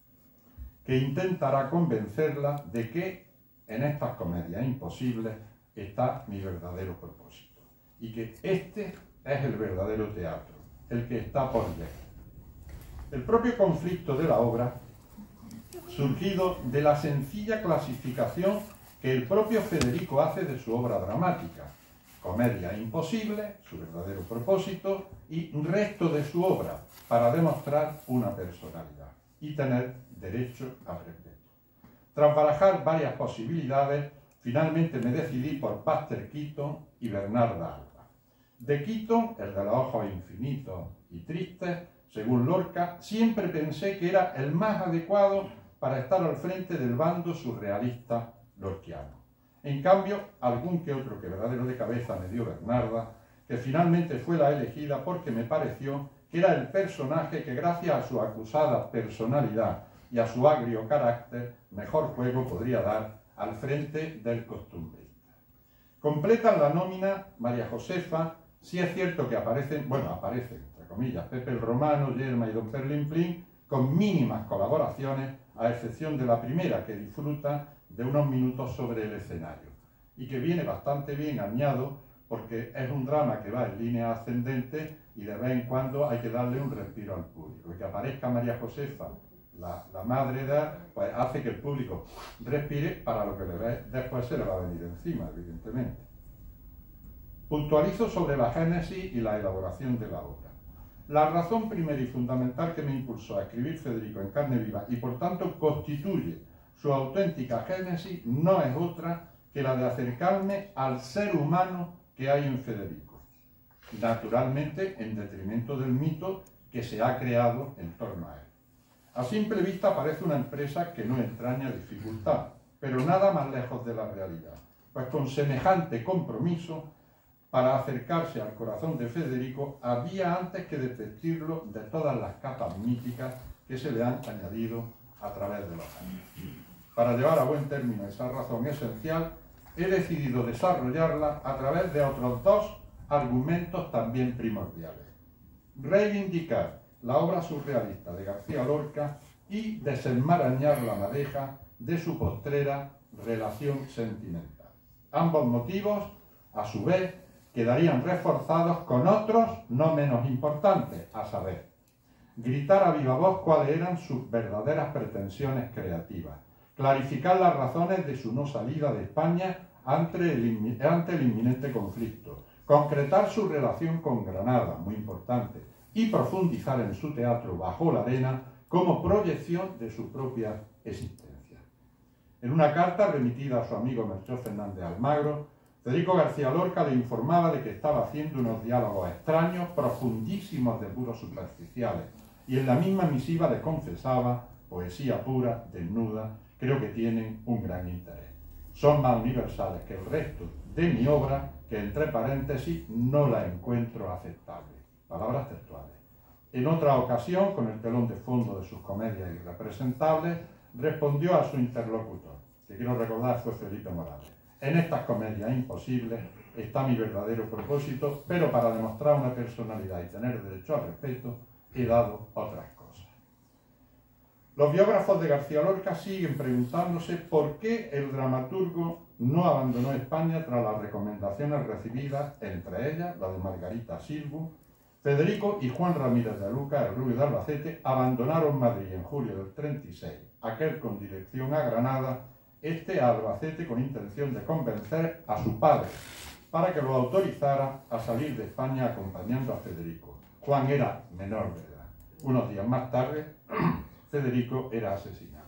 que intentará convencerla de que en estas comedias imposibles está mi verdadero propósito y que este es el verdadero teatro, el que está por llegar. El propio conflicto de la obra, surgido de la sencilla clasificación que el propio Federico hace de su obra dramática: comedia imposible, su verdadero propósito, y resto de su obra, para demostrar una personalidad y tener derecho al respeto. Tras barajar varias posibilidades, finalmente me decidí por Buster Keaton y Bernarda Alba. De Keaton, el de los ojos infinitos y tristes, según Lorca, siempre pensé que era el más adecuado para estar al frente del bando surrealista lorquiano. En cambio, algún que otro quebradero de cabeza me dio Bernarda, que finalmente fue la elegida porque me pareció que era el personaje que, gracias a su acusada personalidad y a su agrio carácter, mejor juego podría dar al frente del costumbrista. Completan la nómina María Josefa. Sí es cierto que aparecen, bueno, aparecen, entre comillas, Pepe el Romano, Yerma y Don Perlin Plin, con mínimas colaboraciones, a excepción de la primera, que disfruta de unos minutos sobre el escenario, y que viene bastante bien añado, porque es un drama que va en línea ascendente y de vez en cuando hay que darle un respiro al público. Y que aparezca María Josefa, la, la madre de él, pues hace que el público respire para lo que le ve, después se le va a venir encima, evidentemente. Puntualizo sobre la génesis y la elaboración de la obra. La razón primera y fundamental que me impulsó a escribir Federico en carne viva y por tanto constituye su auténtica génesis no es otra que la de acercarme al ser humano que hay en Federico, naturalmente en detrimento del mito que se ha creado en torno a él. A simple vista parece una empresa que no entraña dificultad, pero nada más lejos de la realidad, pues con semejante compromiso para acercarse al corazón de Federico había antes que desvestirlo de todas las capas míticas que se le han añadido a través de los años. Para llevar a buen término esa razón esencial, he decidido desarrollarla a través de otros dos argumentos también primordiales: reivindicar la obra surrealista de García Lorca y desenmarañar la madeja de su postrera relación sentimental. Ambos motivos, a su vez, quedarían reforzados con otros no menos importantes, a saber, gritar a viva voz cuáles eran sus verdaderas pretensiones creativas, clarificar las razones de su no salida de España ante el, ante el inminente conflicto, concretar su relación con Granada, muy importante, y profundizar en su teatro Bajo la arena como proyección de su propia existencia. En una carta remitida a su amigo Melchor Fernández Almagro, Federico García Lorca le informaba de que estaba haciendo unos diálogos extraños, profundísimos de puros superficiales, y en la misma misiva le confesaba: poesía pura, desnuda, creo que tienen un gran interés. Son más universales que el resto de mi obra, que entre paréntesis no la encuentro aceptable. Palabras textuales. En otra ocasión, con el telón de fondo de sus comedias irrepresentables, respondió a su interlocutor, que quiero recordar fue Felipe Morales: en estas comedias imposibles está mi verdadero propósito, pero para demostrar una personalidad y tener derecho al respeto, he dado otras cosas. Los biógrafos de García Lorca siguen preguntándose por qué el dramaturgo no abandonó España tras las recomendaciones recibidas, entre ellas la de Margarita Silbu. Federico y Juan Ramírez de Luca, el rubio de Albacete, abandonaron Madrid en julio del treinta y seis, aquel con dirección a Granada, este a Albacete con intención de convencer a su padre para que lo autorizara a salir de España acompañando a Federico. Juan era menor de edad. Unos días más tarde, Federico era asesinado.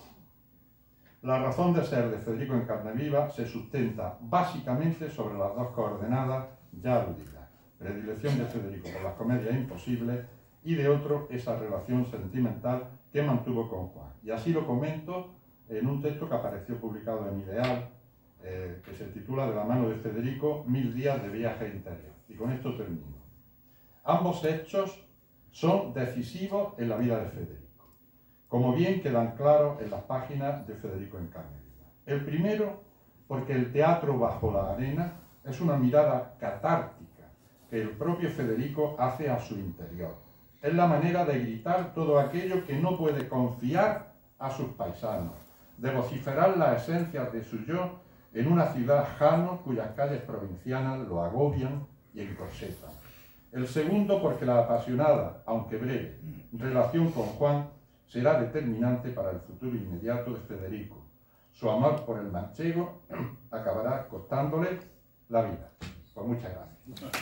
La razón de ser de Federico en carne viva se sustenta básicamente sobre las dos coordenadas ya aludidas: predilección de Federico por las comedias imposibles y de otro esa relación sentimental que mantuvo con Juan. Y así lo comento en un texto que apareció publicado en Ideal, eh, que se titula De la mano de Federico, mil días de viaje interior. Y con esto termino. Ambos hechos son decisivos en la vida de Federico, como bien quedan claros en las páginas de Federico en carne viva. El primero, porque el teatro bajo la arena es una mirada catártica que el propio Federico hace a su interior. Es la manera de gritar todo aquello que no puede confiar a sus paisanos, de vociferar las esencias de su yo en una ciudad jano cuyas calles provincianas lo agobian y encorsetan. El segundo, porque la apasionada, aunque breve, relación con Juan será determinante para el futuro inmediato de Federico. Su amor por el manchego acabará costándole la vida. Pues muchas gracias.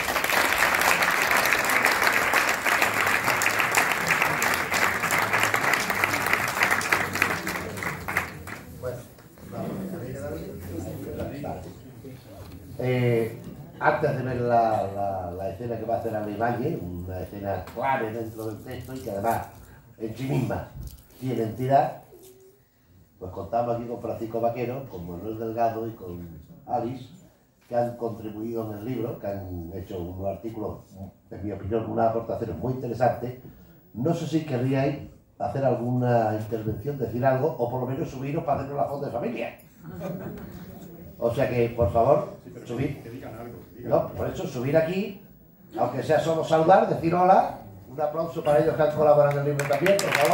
Eh, antes de ver la, la, la escena que va a hacer Ana Ibáñez, una escena clave dentro del texto y que además en sí misma tiene entidad, pues contamos aquí con Francisco Vaquero, con Manuel Delgado y con Alice, que han contribuido en el libro, que han hecho unos artículos, en mi opinión, unas aportaciones muy interesantes. No sé si querríais hacer alguna intervención, decir algo, o por lo menos subiros para hacernos la foto de familia. O sea que, por favor, subir. No, por eso, subir aquí, aunque sea solo saludar, decir hola. Un aplauso para ellos que han colaborado en el libro también, por favor.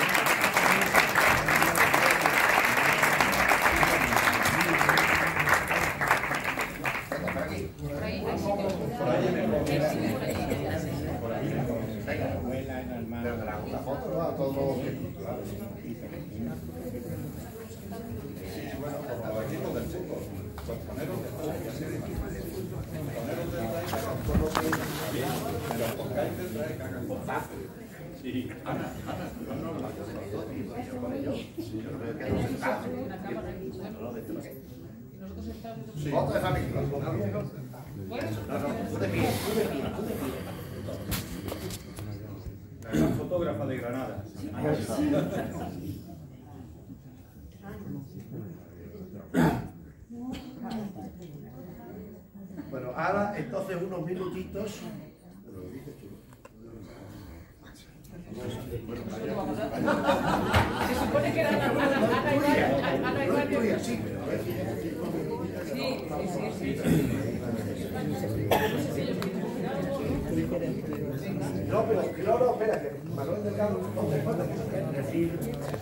Venga, por aquí. Por ahí, por ahí. Por ahí. Venga. Pero la foto, ¿no? A todos los que... Bueno, por aquí todo el chico. Pues poneros de todo, que así de poneros de traer, pero pongáis de traer, cagan con fácil. Sí, Ana, Ana, no, no, no, sí, yo no veo que no se está. Sí, foto de familia. No, no, tú de pie, tú de pie, tú de pie. La fotógrafa de Granada. Bueno, ahora entonces unos minutitos. Se supone que era Ana igual, Ana igual. Sí, pero a ver. Sí, sí, sí, sí. No, pero no, no, espera, que Manuel Delgado no te falta decir.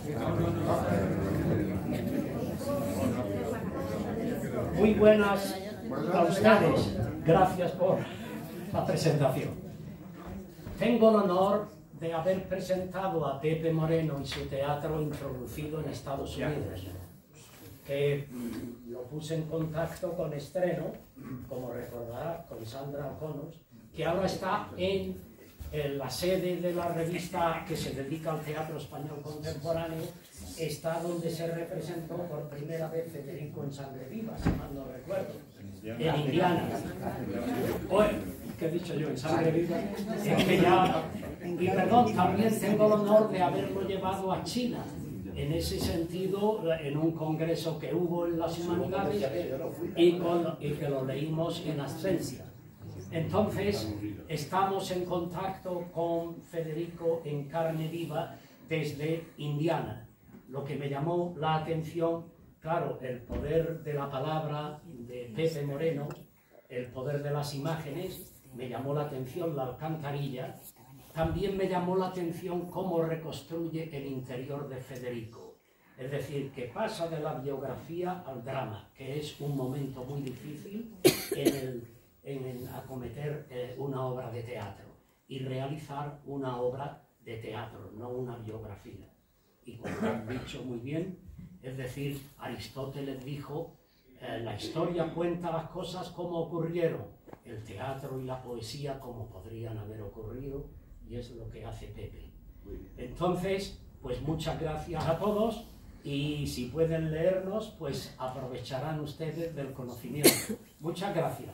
Muy buenas a ustedes, gracias por la presentación. Tengo el honor de haber presentado a Pepe Moreno y su teatro introducido en Estados Unidos, que lo puse en contacto con Estreno, como recordará, con Sandra O'Connor, que ahora está en eh, la sede de la revista que se dedica al teatro español contemporáneo está donde se representó por primera vez Federico en Sangre Viva, si mal no recuerdo, en Indiana. Oye, ¿qué he dicho yo? En Sangre Viva. Es que ya... Y perdón, también tengo el honor de haberlo llevado a China. En ese sentido, en un congreso que hubo en las humanidades y, con, y que lo leímos en Ascencia. Entonces, estamos en contacto con Federico en carne viva desde Indiana. Lo que me llamó la atención, claro, el poder de la palabra de Pepe Moreno, el poder de las imágenes, me llamó la atención la alcantarilla. También me llamó la atención cómo reconstruye el interior de Federico. Es decir, que pasa de la biografía al drama, que es un momento muy difícil en, el, en el acometer eh, una obra de teatro y realizar una obra de teatro, no una biografía. Y como han dicho muy bien, es decir, Aristóteles dijo, eh, la historia cuenta las cosas como ocurrieron, el teatro y la poesía como podrían haber ocurrido, y es lo que hace Pepe. Entonces, pues muchas gracias a todos, y si pueden leernos, pues aprovecharán ustedes del conocimiento. Muchas gracias.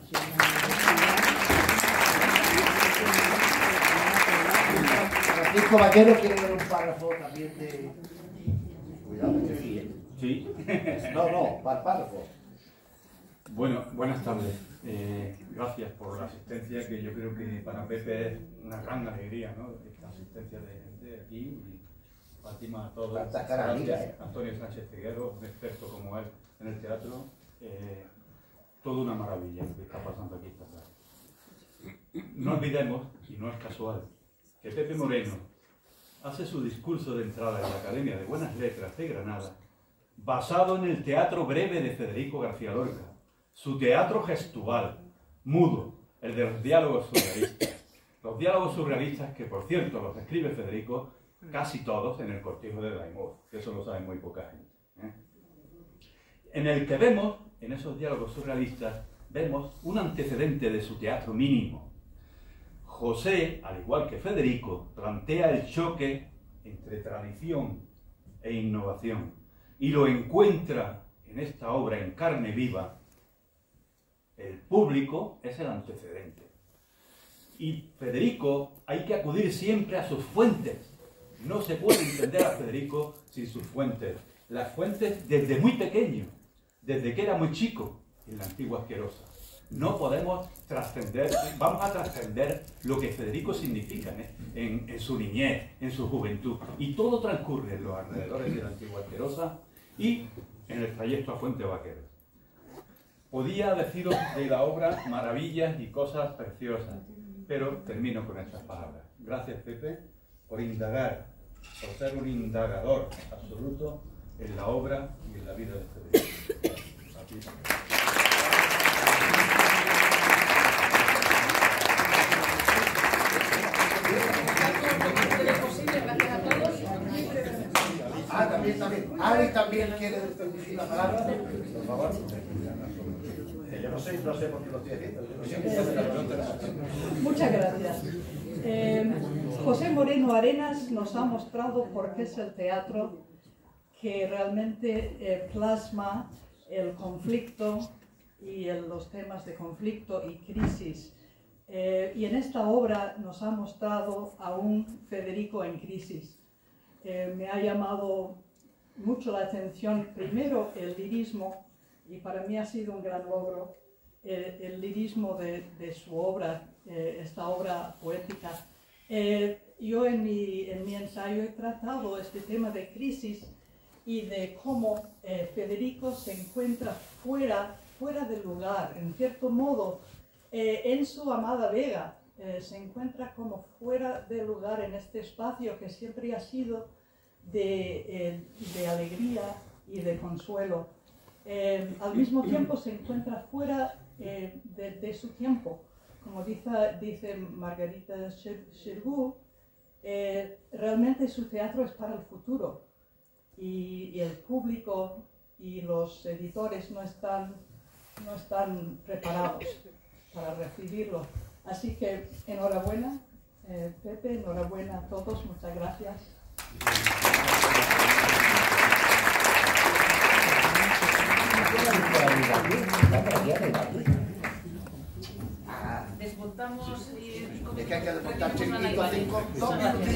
Francisco Vaquero quiere leer un párrafo también de... Cuidado que sí, ¿eh? Sí. No, no, párrafo. Bueno, buenas tardes. Eh, gracias por la asistencia, que yo creo que para Pepe es una gran alegría, ¿no? Esta asistencia de gente aquí, y Fátima, a todos. Cuántas caras amigas, ¿eh? Antonio Sánchez Figueroa, un experto como él en el teatro. Eh, todo una maravilla lo que está pasando aquí esta tarde. No olvidemos, y no es casual, que Pepe Moreno hace su discurso de entrada en la Academia de Buenas Letras de Granada basado en el teatro breve de Federico García Lorca, su teatro gestual, mudo, el de los diálogos surrealistas. Los diálogos surrealistas que, por cierto, los escribe Federico casi todos en el Cortijo de Daimor, que eso lo sabe muy poca gente, ¿eh? En el que vemos, en esos diálogos surrealistas, vemos un antecedente de su teatro mínimo. José, al igual que Federico, plantea el choque entre tradición e innovación y lo encuentra en esta obra en carne viva. El público es el antecedente. Y Federico, hay que acudir siempre a sus fuentes. No se puede entender a Federico sin sus fuentes. Las fuentes desde muy pequeño, desde que era muy chico, en la antigua Asquerosa. No podemos trascender, vamos a trascender lo que Federico significa, ¿eh? en, en su niñez, en su juventud. Y todo transcurre en los alrededores de la antigua Asquerosa y en el trayecto a Fuente Vaqueros. Podía deciros de la obra maravillas y cosas preciosas, pero termino con estas palabras. Gracias, Pepe, por indagar, por ser un indagador absoluto en la obra y en la vida de Federico. Aquí. Ah, también, también. Ari también quiere decir la palabra. Por favor. Yo no sé, no sé por qué lo estoy haciendo. Muchas gracias. Eh, José Moreno Arenas nos ha mostrado por qué es el teatro que realmente eh, plasma el conflicto y el, los temas de conflicto y crisis. Eh, y en esta obra nos ha mostrado a un Federico en crisis. Eh, me ha llamado mucho la atención, primero, el lirismo, y para mí ha sido un gran logro, eh, el lirismo de, de su obra, eh, esta obra poética. Eh, yo en mi, en mi ensayo he tratado este tema de crisis y de cómo eh, Federico se encuentra fuera, fuera del lugar, en cierto modo, eh, en su amada Vega. Eh, se encuentra como fuera de lugar en este espacio que siempre ha sido de, eh, de alegría y de consuelo. Eh, al mismo tiempo se encuentra fuera eh, de, de su tiempo. Como dice, dice Margarita Xirgu, eh, realmente su teatro es para el futuro y, y el público y los editores no están, no están preparados para recibirlo. Así que enhorabuena Eh, Pepe, enhorabuena a todos, muchas gracias. Desmontamos y Es que hay que desmontar chiquitito, cinco, dos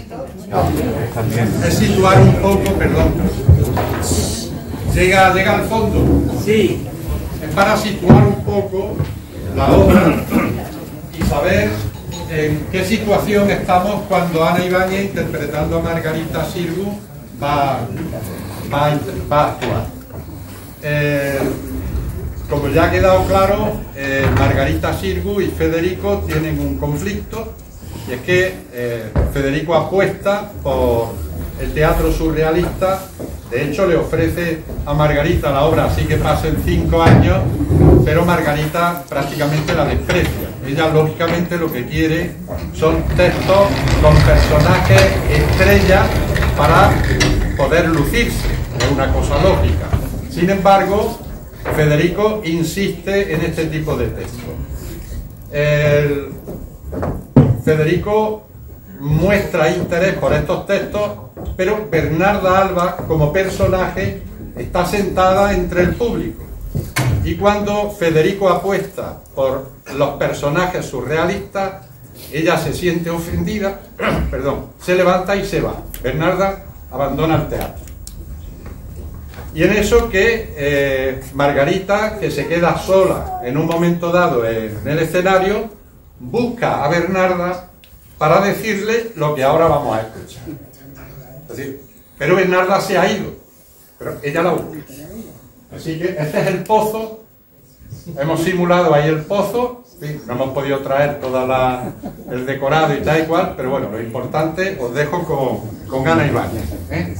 Es situar un poco, perdón. Llega, llega al fondo. Sí. Es para situar un poco la obra y saber en qué situación estamos cuando Ana Ibáñez, interpretando a Margarita Sirgu, va, va, a- va a actuar. Eh, como ya ha quedado claro, eh, Margarita Sirgu y Federico tienen un conflicto, y es que eh, Federico apuesta por el teatro surrealista. De hecho, le ofrece a Margarita la obra así que pasen cinco años, pero Margarita prácticamente la desprecia. Ella, lógicamente, lo que quiere son textos con personajes estrellas para poder lucirse. Es una cosa lógica. Sin embargo, Federico insiste en este tipo de textos. El Federico muestra interés por estos textos, pero Bernarda Alba, como personaje, está sentada entre el público. Y cuando Federico apuesta por los personajes surrealistas, ella se siente ofendida, perdón, se levanta y se va. Bernarda abandona el teatro. Y en eso que eh, Margarita, que se queda sola en un momento dado en el escenario, busca a Bernarda para decirle lo que ahora vamos a escuchar. Es decir, pero Bernarda se ha ido, pero ella la busca. Así que este es el pozo. Hemos simulado ahí el pozo. Sí, no hemos podido traer todo el decorado y tal y cual, pero bueno, lo importante os dejo con, con Ana Ibáñez. ¿eh?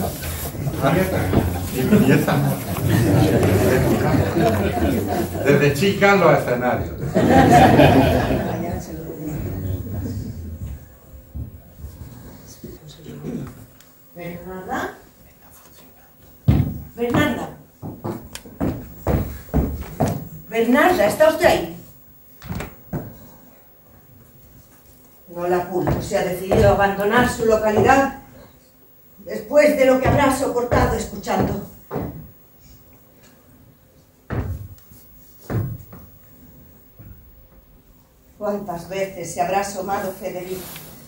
Y empieza. Desde chica en los escenarios. ¿Bernarda? Bernarda. Bernarda, ¿está usted ahí? No la culpo, se ha decidido abandonar su localidad después de lo que habrá soportado escuchando. ¿Cuántas veces se habrá asomado Federico,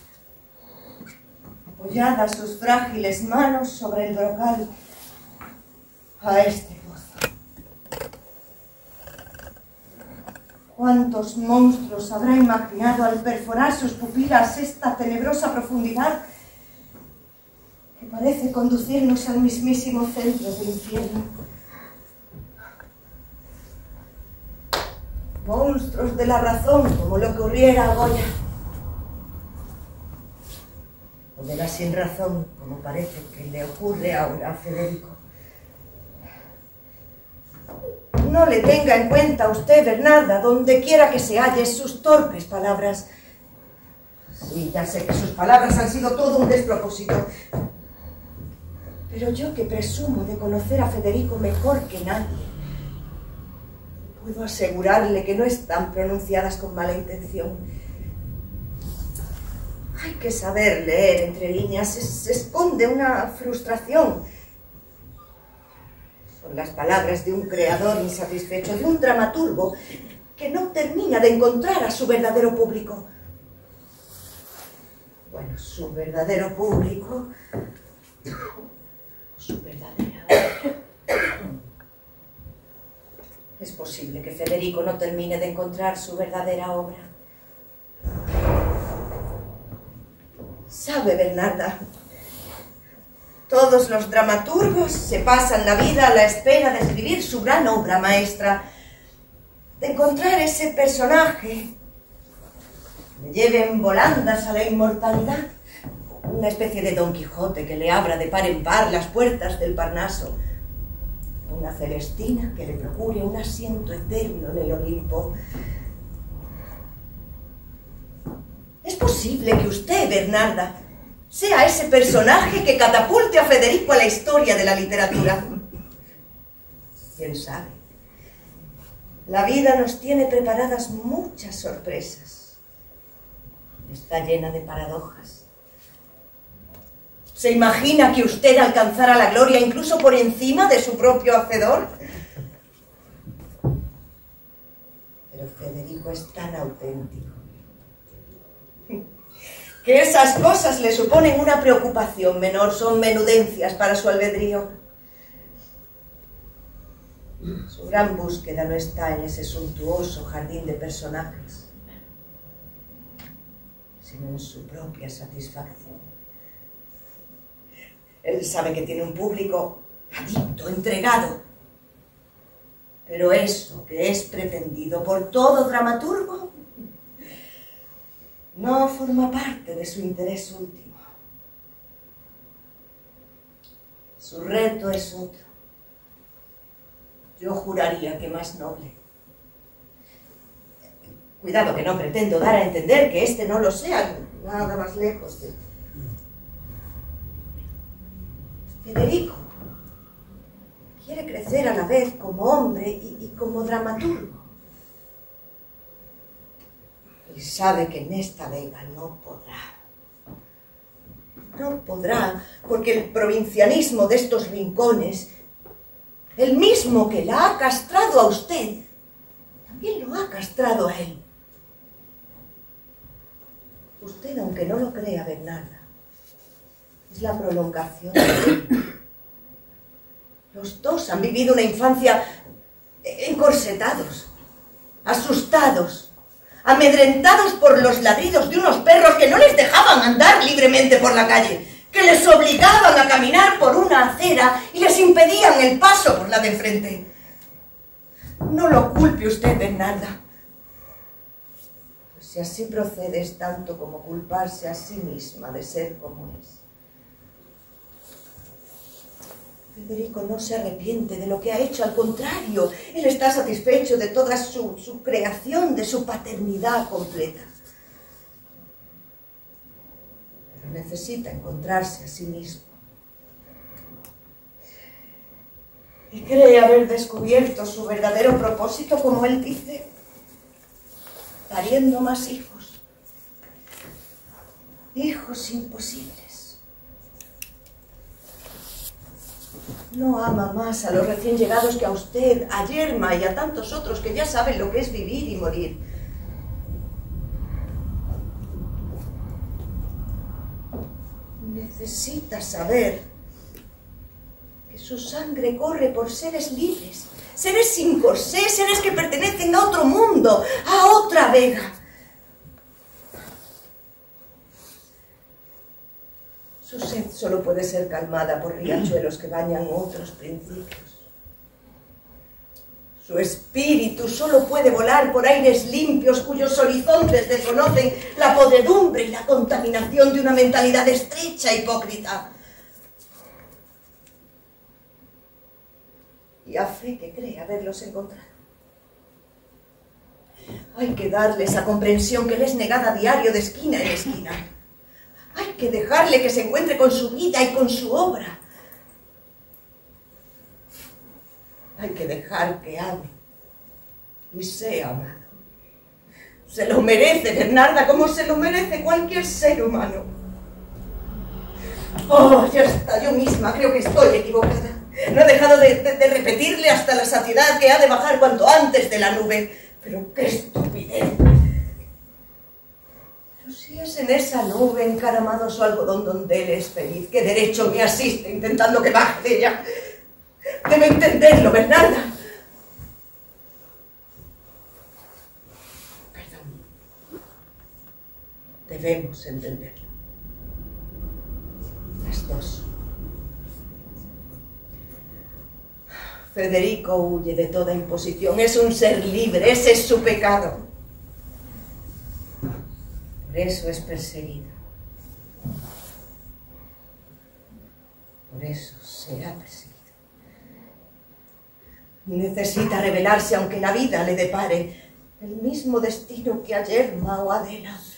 apoyadas sus frágiles manos sobre el brocal, a este pozo? ¿Cuántos monstruos habrá imaginado al perforar sus pupilas esta tenebrosa profundidad que parece conducirnos al mismísimo centro del infierno? Monstruos de la razón, como le ocurriera a Goya. O de la sin razón, como parece que le ocurre ahora a Federico. No le tenga en cuenta usted, Bernarda, donde quiera que se halle, sus torpes palabras. Sí, ya sé que sus palabras han sido todo un despropósito. Pero yo, que presumo de conocer a Federico mejor que nadie, puedo asegurarle que no están pronunciadas con mala intención. Hay que saber leer entre líneas, se, se esconde una frustración. Son las palabras de un creador insatisfecho, de un dramaturgo que no termina de encontrar a su verdadero público. Bueno, su verdadero público, su verdadera... Es posible que Federico no termine de encontrar su verdadera obra. ¿Sabe, Bernarda? Todos los dramaturgos se pasan la vida a la espera de escribir su gran obra maestra, de encontrar ese personaje que le lleve en volandas a la inmortalidad, una especie de Don Quijote que le abra de par en par las puertas del Parnaso, una Celestina que le procure un asiento eterno en el Olimpo. ¿Es posible que usted, Bernarda, sea ese personaje que catapulte a Federico a la historia de la literatura? ¿Quién sabe? La vida nos tiene preparadas muchas sorpresas. está llena de paradojas. ¿Se imagina que usted alcanzara la gloria incluso por encima de su propio hacedor? Pero Federico es tan auténtico que esas cosas le suponen una preocupación menor, son menudencias para su albedrío. Su gran búsqueda no está en ese suntuoso jardín de personajes, sino en su propia satisfacción. Él sabe que tiene un público adicto, entregado, pero eso que es pretendido por todo dramaturgo no forma parte de su interés último. Su reto es otro. Yo juraría que más noble. Cuidado, que no pretendo dar a entender que este no lo sea, nada más lejos de... Federico quiere crecer a la vez como hombre y, y como dramaturgo. Y sabe que en esta vega no podrá. No podrá, porque el provincianismo de estos rincones, el mismo que la ha castrado a usted, también lo ha castrado a él. Usted, aunque no lo crea, Bernarda, es la prolongación de él. Los dos han vivido una infancia encorsetados, asustados, amedrentados por los ladridos de unos perros que no les dejaban andar libremente por la calle, que les obligaban a caminar por una acera y les impedían el paso por la de enfrente. No lo culpe usted, Bernarda. Pues si así procede es tanto como culparse a sí misma de ser como es. Federico no se arrepiente de lo que ha hecho, al contrario, él está satisfecho de toda su, su creación, de su paternidad completa. Pero necesita encontrarse a sí mismo. Y cree haber descubierto su verdadero propósito, como él dice, pariendo más hijos. Hijos imposibles. No ama más a los recién llegados que a usted, a Yerma y a tantos otros que ya saben lo que es vivir y morir. Necesita saber que su sangre corre por seres libres, seres sin corsé, seres que pertenecen a otro mundo, a otra vega. Su sed solo puede ser calmada por riachuelos que bañan otros principios. Su espíritu solo puede volar por aires limpios cuyos horizontes desconocen la podredumbre y la contaminación de una mentalidad estrecha e hipócrita. Y a fe que cree haberlos encontrado. Hay que darle esa comprensión que le es negada a diario de esquina en esquina. Hay que dejarle que se encuentre con su vida y con su obra. Hay que dejar que ame y sea amado. Se lo merece, Bernarda, como se lo merece cualquier ser humano. Oh, ya está, yo misma creo que estoy equivocada. No he dejado de, de, de repetirle hasta la saciedad que ha de bajar cuanto antes de la nube. Pero qué estupidez. Si es en esa nube encaramado su algodón donde él es feliz, ¿qué derecho me asiste intentando que baje de ella? Debe entenderlo, Bernarda. Perdón. Debemos entenderlo. Las dos. Federico huye de toda imposición. Es un ser libre. Ese es su pecado. Por eso es perseguido. Por eso será perseguido. Necesita rebelarse aunque la vida le depare el mismo destino que a Yerma o Adela.